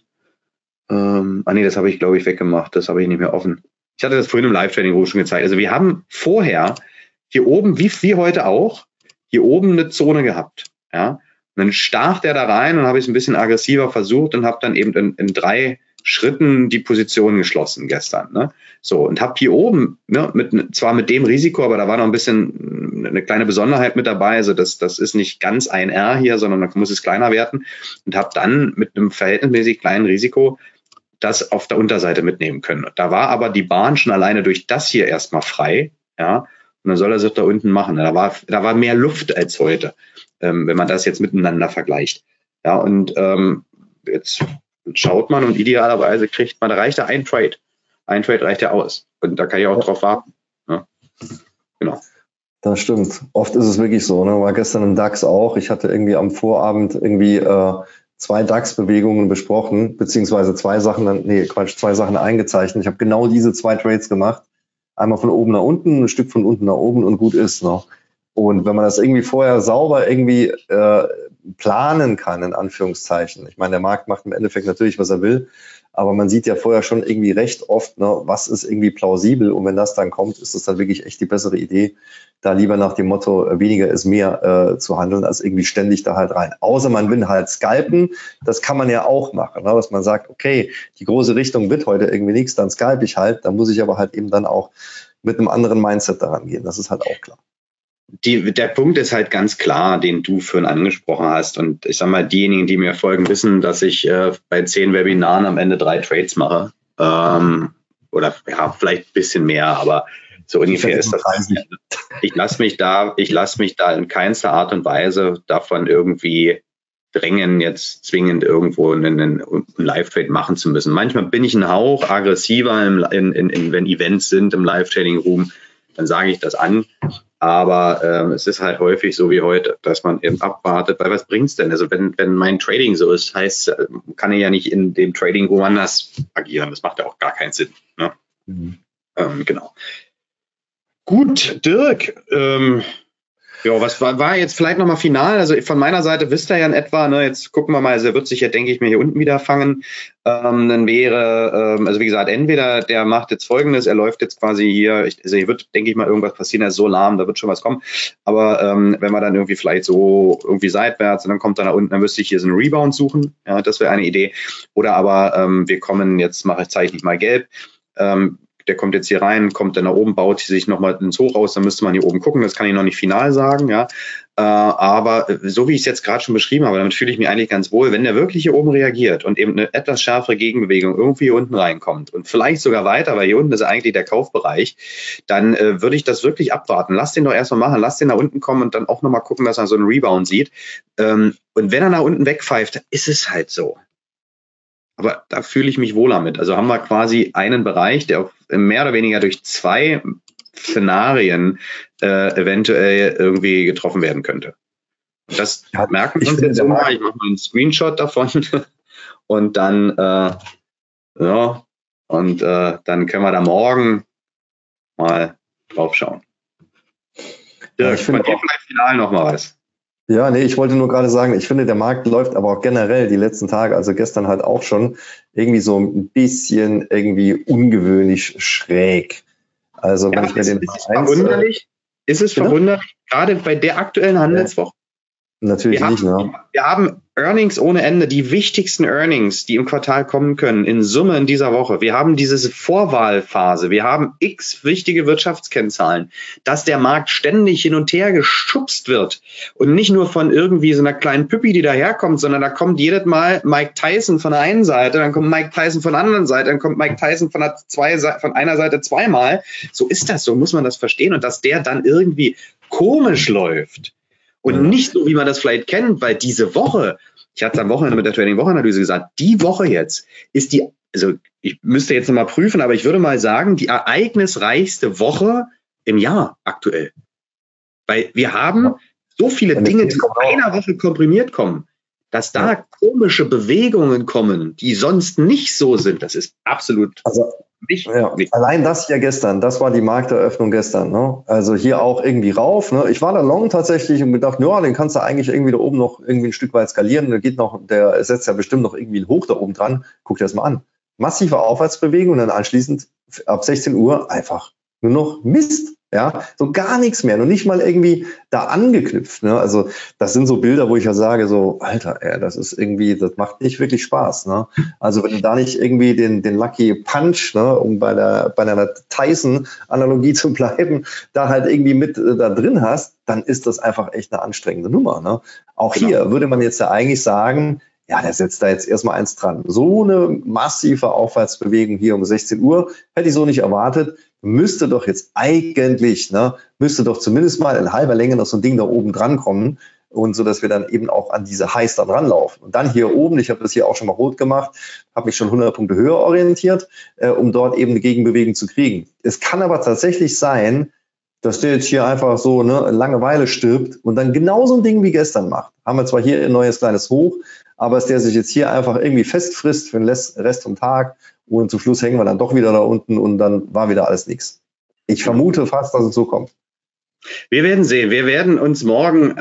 S2: Nee, das habe ich, glaube ich, weggemacht, das habe ich nicht mehr offen. Ich hatte das vorhin im Live-Trading schon gezeigt. Also wir haben vorher hier oben, wie heute auch, hier oben eine Zone gehabt. Ja? Und dann stach der da rein und habe ich es ein bisschen aggressiver versucht und habe dann eben in 3 Schritten die Position geschlossen gestern. Ne? So, und habe hier oben, ne, zwar mit dem Risiko, aber da war noch ein bisschen eine kleine Besonderheit mit dabei. Also das ist nicht ganz ein R hier, sondern man muss es kleiner werten. Und habe dann mit einem verhältnismäßig kleinen Risiko das auf der Unterseite mitnehmen können. Da war aber die Bahn schon alleine durch das hier erstmal frei, ja, und dann soll er sich da unten machen. Da war mehr Luft als heute, wenn man das jetzt miteinander vergleicht. Ja, und jetzt schaut man und idealerweise kriegt man, da reicht ja ein Trade. Ein Trade reicht ja aus. Und da kann ich auch drauf warten. Ja. Genau.
S3: Das stimmt. Oft ist es wirklich so, ne? War gestern im DAX auch. Ich hatte irgendwie am Vorabend irgendwie 2 DAX-Bewegungen besprochen, beziehungsweise 2 Sachen eingezeichnet. Ich habe genau diese 2 Trades gemacht. Einmal von oben nach unten, ein Stück von unten nach oben und gut ist noch. Und wenn man das irgendwie vorher sauber irgendwie planen kann, in Anführungszeichen. Ich meine, der Markt macht im Endeffekt natürlich, was er will, aber man sieht ja vorher schon irgendwie recht oft, ne, was ist irgendwie plausibel. Und wenn das dann kommt, ist das dann wirklich echt die bessere Idee, da lieber nach dem Motto, weniger ist mehr zu handeln, als irgendwie ständig da halt rein. Außer man will halt scalpen, das kann man ja auch machen, ne, dass man sagt, okay, die große Richtung wird heute irgendwie nichts, dann scalpe ich halt, dann muss ich aber halt eben dann auch mit einem anderen Mindset daran gehen, das ist halt auch klar.
S2: Der Punkt ist halt ganz klar, den du vorhin angesprochen hast. Und ich sag mal, diejenigen, die mir folgen, wissen, dass ich bei 10 Webinaren am Ende 3 Trades mache. Oder ja, vielleicht ein bisschen mehr, aber so ungefähr ist das. Ich lasse mich da in keinster Art und Weise davon irgendwie drängen, jetzt zwingend irgendwo einen Live-Trade machen zu müssen. Manchmal bin ich ein Hauch aggressiver, wenn Events sind im Live-Trading-Room, dann sage ich das an. Aber es ist halt häufig so wie heute, dass man eben abwartet, weil was bringt's denn? Also wenn mein Trading so ist, heißt, kann ich ja nicht in dem Trading woanders agieren. Das macht ja auch gar keinen Sinn. Ne? Mhm. Genau. Gut, Dirk, ja, was war jetzt vielleicht nochmal final? Also von meiner Seite wisst ihr ja in etwa, ne, jetzt gucken wir mal, also er wird sich ja, denke ich, mir hier unten wieder fangen. Dann wäre, also wie gesagt, entweder der macht jetzt Folgendes, er läuft jetzt quasi hier, also hier wird, denke ich mal, irgendwas passieren, er ist so lahm, da wird schon was kommen. Aber wenn wir dann irgendwie vielleicht so irgendwie seitwärts und dann kommt er nach unten, dann müsste ich hier so einen Rebound suchen. Ja, das wäre eine Idee. Oder aber wir kommen, jetzt zeichne ich mal gelb. Der kommt jetzt hier rein, kommt dann nach oben, baut sich nochmal ins Hoch aus, dann müsste man hier oben gucken, das kann ich noch nicht final sagen, ja. Aber so wie ich es jetzt gerade schon beschrieben habe, damit fühle ich mich eigentlich ganz wohl, wenn der wirklich hier oben reagiert und eben eine etwas schärfere Gegenbewegung irgendwie hier unten reinkommt und vielleicht sogar weiter, weil hier unten ist eigentlich der Kaufbereich, dann würde ich das wirklich abwarten. Lass den doch erstmal machen, lass den nach unten kommen und dann auch nochmal gucken, dass er so einen Rebound sieht. Und wenn er nach unten wegpfeift, dann ist es halt so. Aber da fühle ich mich wohler mit. Also haben wir quasi einen Bereich, der auch mehr oder weniger durch 2 Szenarien eventuell irgendwie getroffen werden könnte. Und das merken wir uns jetzt so mal. Ich mache mal einen Screenshot davon und dann dann können wir da morgen mal drauf schauen. Ja, ich finde vielleicht final noch mal was.
S3: Ja, nee, ich wollte nur gerade sagen, ich finde, der Markt läuft aber auch generell die letzten Tage, also gestern halt auch schon, irgendwie so ein bisschen irgendwie ungewöhnlich schräg. Also wenn ich mir den
S2: verwunderlich, ist es verwunderlich, gerade bei der aktuellen Handelswoche?
S3: Natürlich nicht, ne?
S2: Wir haben Earnings ohne Ende, die wichtigsten Earnings, die im Quartal kommen können, in Summe in dieser Woche. Wir haben diese Vorwahlphase, wir haben x wichtige Wirtschaftskennzahlen, dass der Markt ständig hin und her geschubst wird und nicht nur von irgendwie so einer kleinen Püppi, die daherkommt, sondern da kommt jedes Mal Mike Tyson von der einen Seite, dann kommt Mike Tyson von der anderen Seite, dann kommt Mike Tyson von einer Seite zweimal. So ist das, so muss man das verstehen, und dass der dann irgendwie komisch läuft. Und nicht so, wie man das vielleicht kennt, weil diese Woche, ich hatte es am Wochenende mit der Trading-Woche-Analyse gesagt, die Woche jetzt ist also ich müsste jetzt nochmal prüfen, aber ich würde mal sagen, die ereignisreichste Woche im Jahr aktuell. Weil wir haben so viele Dinge, die in einer Woche komprimiert kommen, dass da komische Bewegungen kommen, die sonst nicht so sind. Das ist absolut nicht.
S3: Allein das hier gestern, das war die Markteröffnung gestern. Ne? Also hier auch irgendwie rauf. Ne? Ich war da long tatsächlich und gedacht, ja, den kannst du eigentlich irgendwie da oben noch irgendwie ein Stück weit skalieren. Der setzt ja bestimmt noch irgendwie ein Hoch da oben dran. Guck dir das mal an. Massive Aufwärtsbewegung und dann anschließend ab 16 Uhr einfach nur noch Mist. Ja, so gar nichts mehr, noch nicht mal irgendwie da angeknüpft. Ne? Also das sind so Bilder, wo ich ja sage, so, Alter, das ist irgendwie, das macht nicht wirklich Spaß. Ne? Also wenn du da nicht irgendwie den Lucky Punch, ne, um bei einer Tyson-Analogie zu bleiben, da halt irgendwie mit da drin hast, dann ist das einfach echt eine anstrengende Nummer. Ne? Auch hier würde man jetzt ja eigentlich sagen, ja, der setzt da jetzt erstmal eins dran. So eine massive Aufwärtsbewegung hier um 16 Uhr hätte ich so nicht erwartet. Müsste doch jetzt eigentlich, müsste doch zumindest mal in halber Länge noch so ein Ding da oben dran kommen, und so, dass wir dann eben auch an diese Highs da dran laufen. Und dann hier oben, ich habe das hier auch schon mal rot gemacht, habe mich schon 100 Punkte höher orientiert, um dort eben eine Gegenbewegung zu kriegen. Es kann aber tatsächlich sein, dass der jetzt hier einfach so eine Langeweile stirbt und dann genau so ein Ding wie gestern macht. Haben wir zwar hier ein neues kleines Hoch, aber dass der sich jetzt hier einfach irgendwie festfrisst für den Rest vom Tag und zum Schluss hängen wir dann doch wieder da unten und dann war wieder alles nichts. Ich vermute fast, dass es so kommt.
S2: Wir werden sehen. Wir werden uns morgen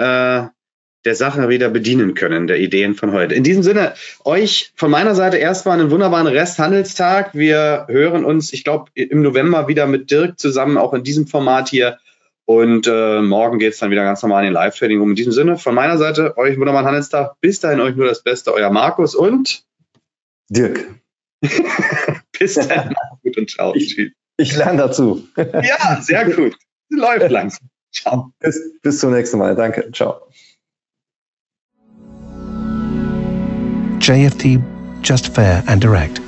S2: der Sache wieder bedienen können, der Ideen von heute. In diesem Sinne, euch von meiner Seite erstmal einen wunderbaren Resthandelstag. Wir hören uns, ich glaube, im November wieder mit Dirk zusammen, auch in diesem Format hier. Und morgen geht es dann wieder ganz normal in den Live-Trading um. In diesem Sinne, von meiner Seite, euch einen wunderbaren Handelstag. Bis dahin euch nur das Beste, euer Markus und
S3: Dirk.
S2: Bis dann. Gut und ciao.
S3: Ich lerne dazu.
S2: Ja, sehr gut. Läuft langsam. Ciao.
S3: Bis zum nächsten Mal. Danke. Ciao.
S1: JFD, just fair and direct.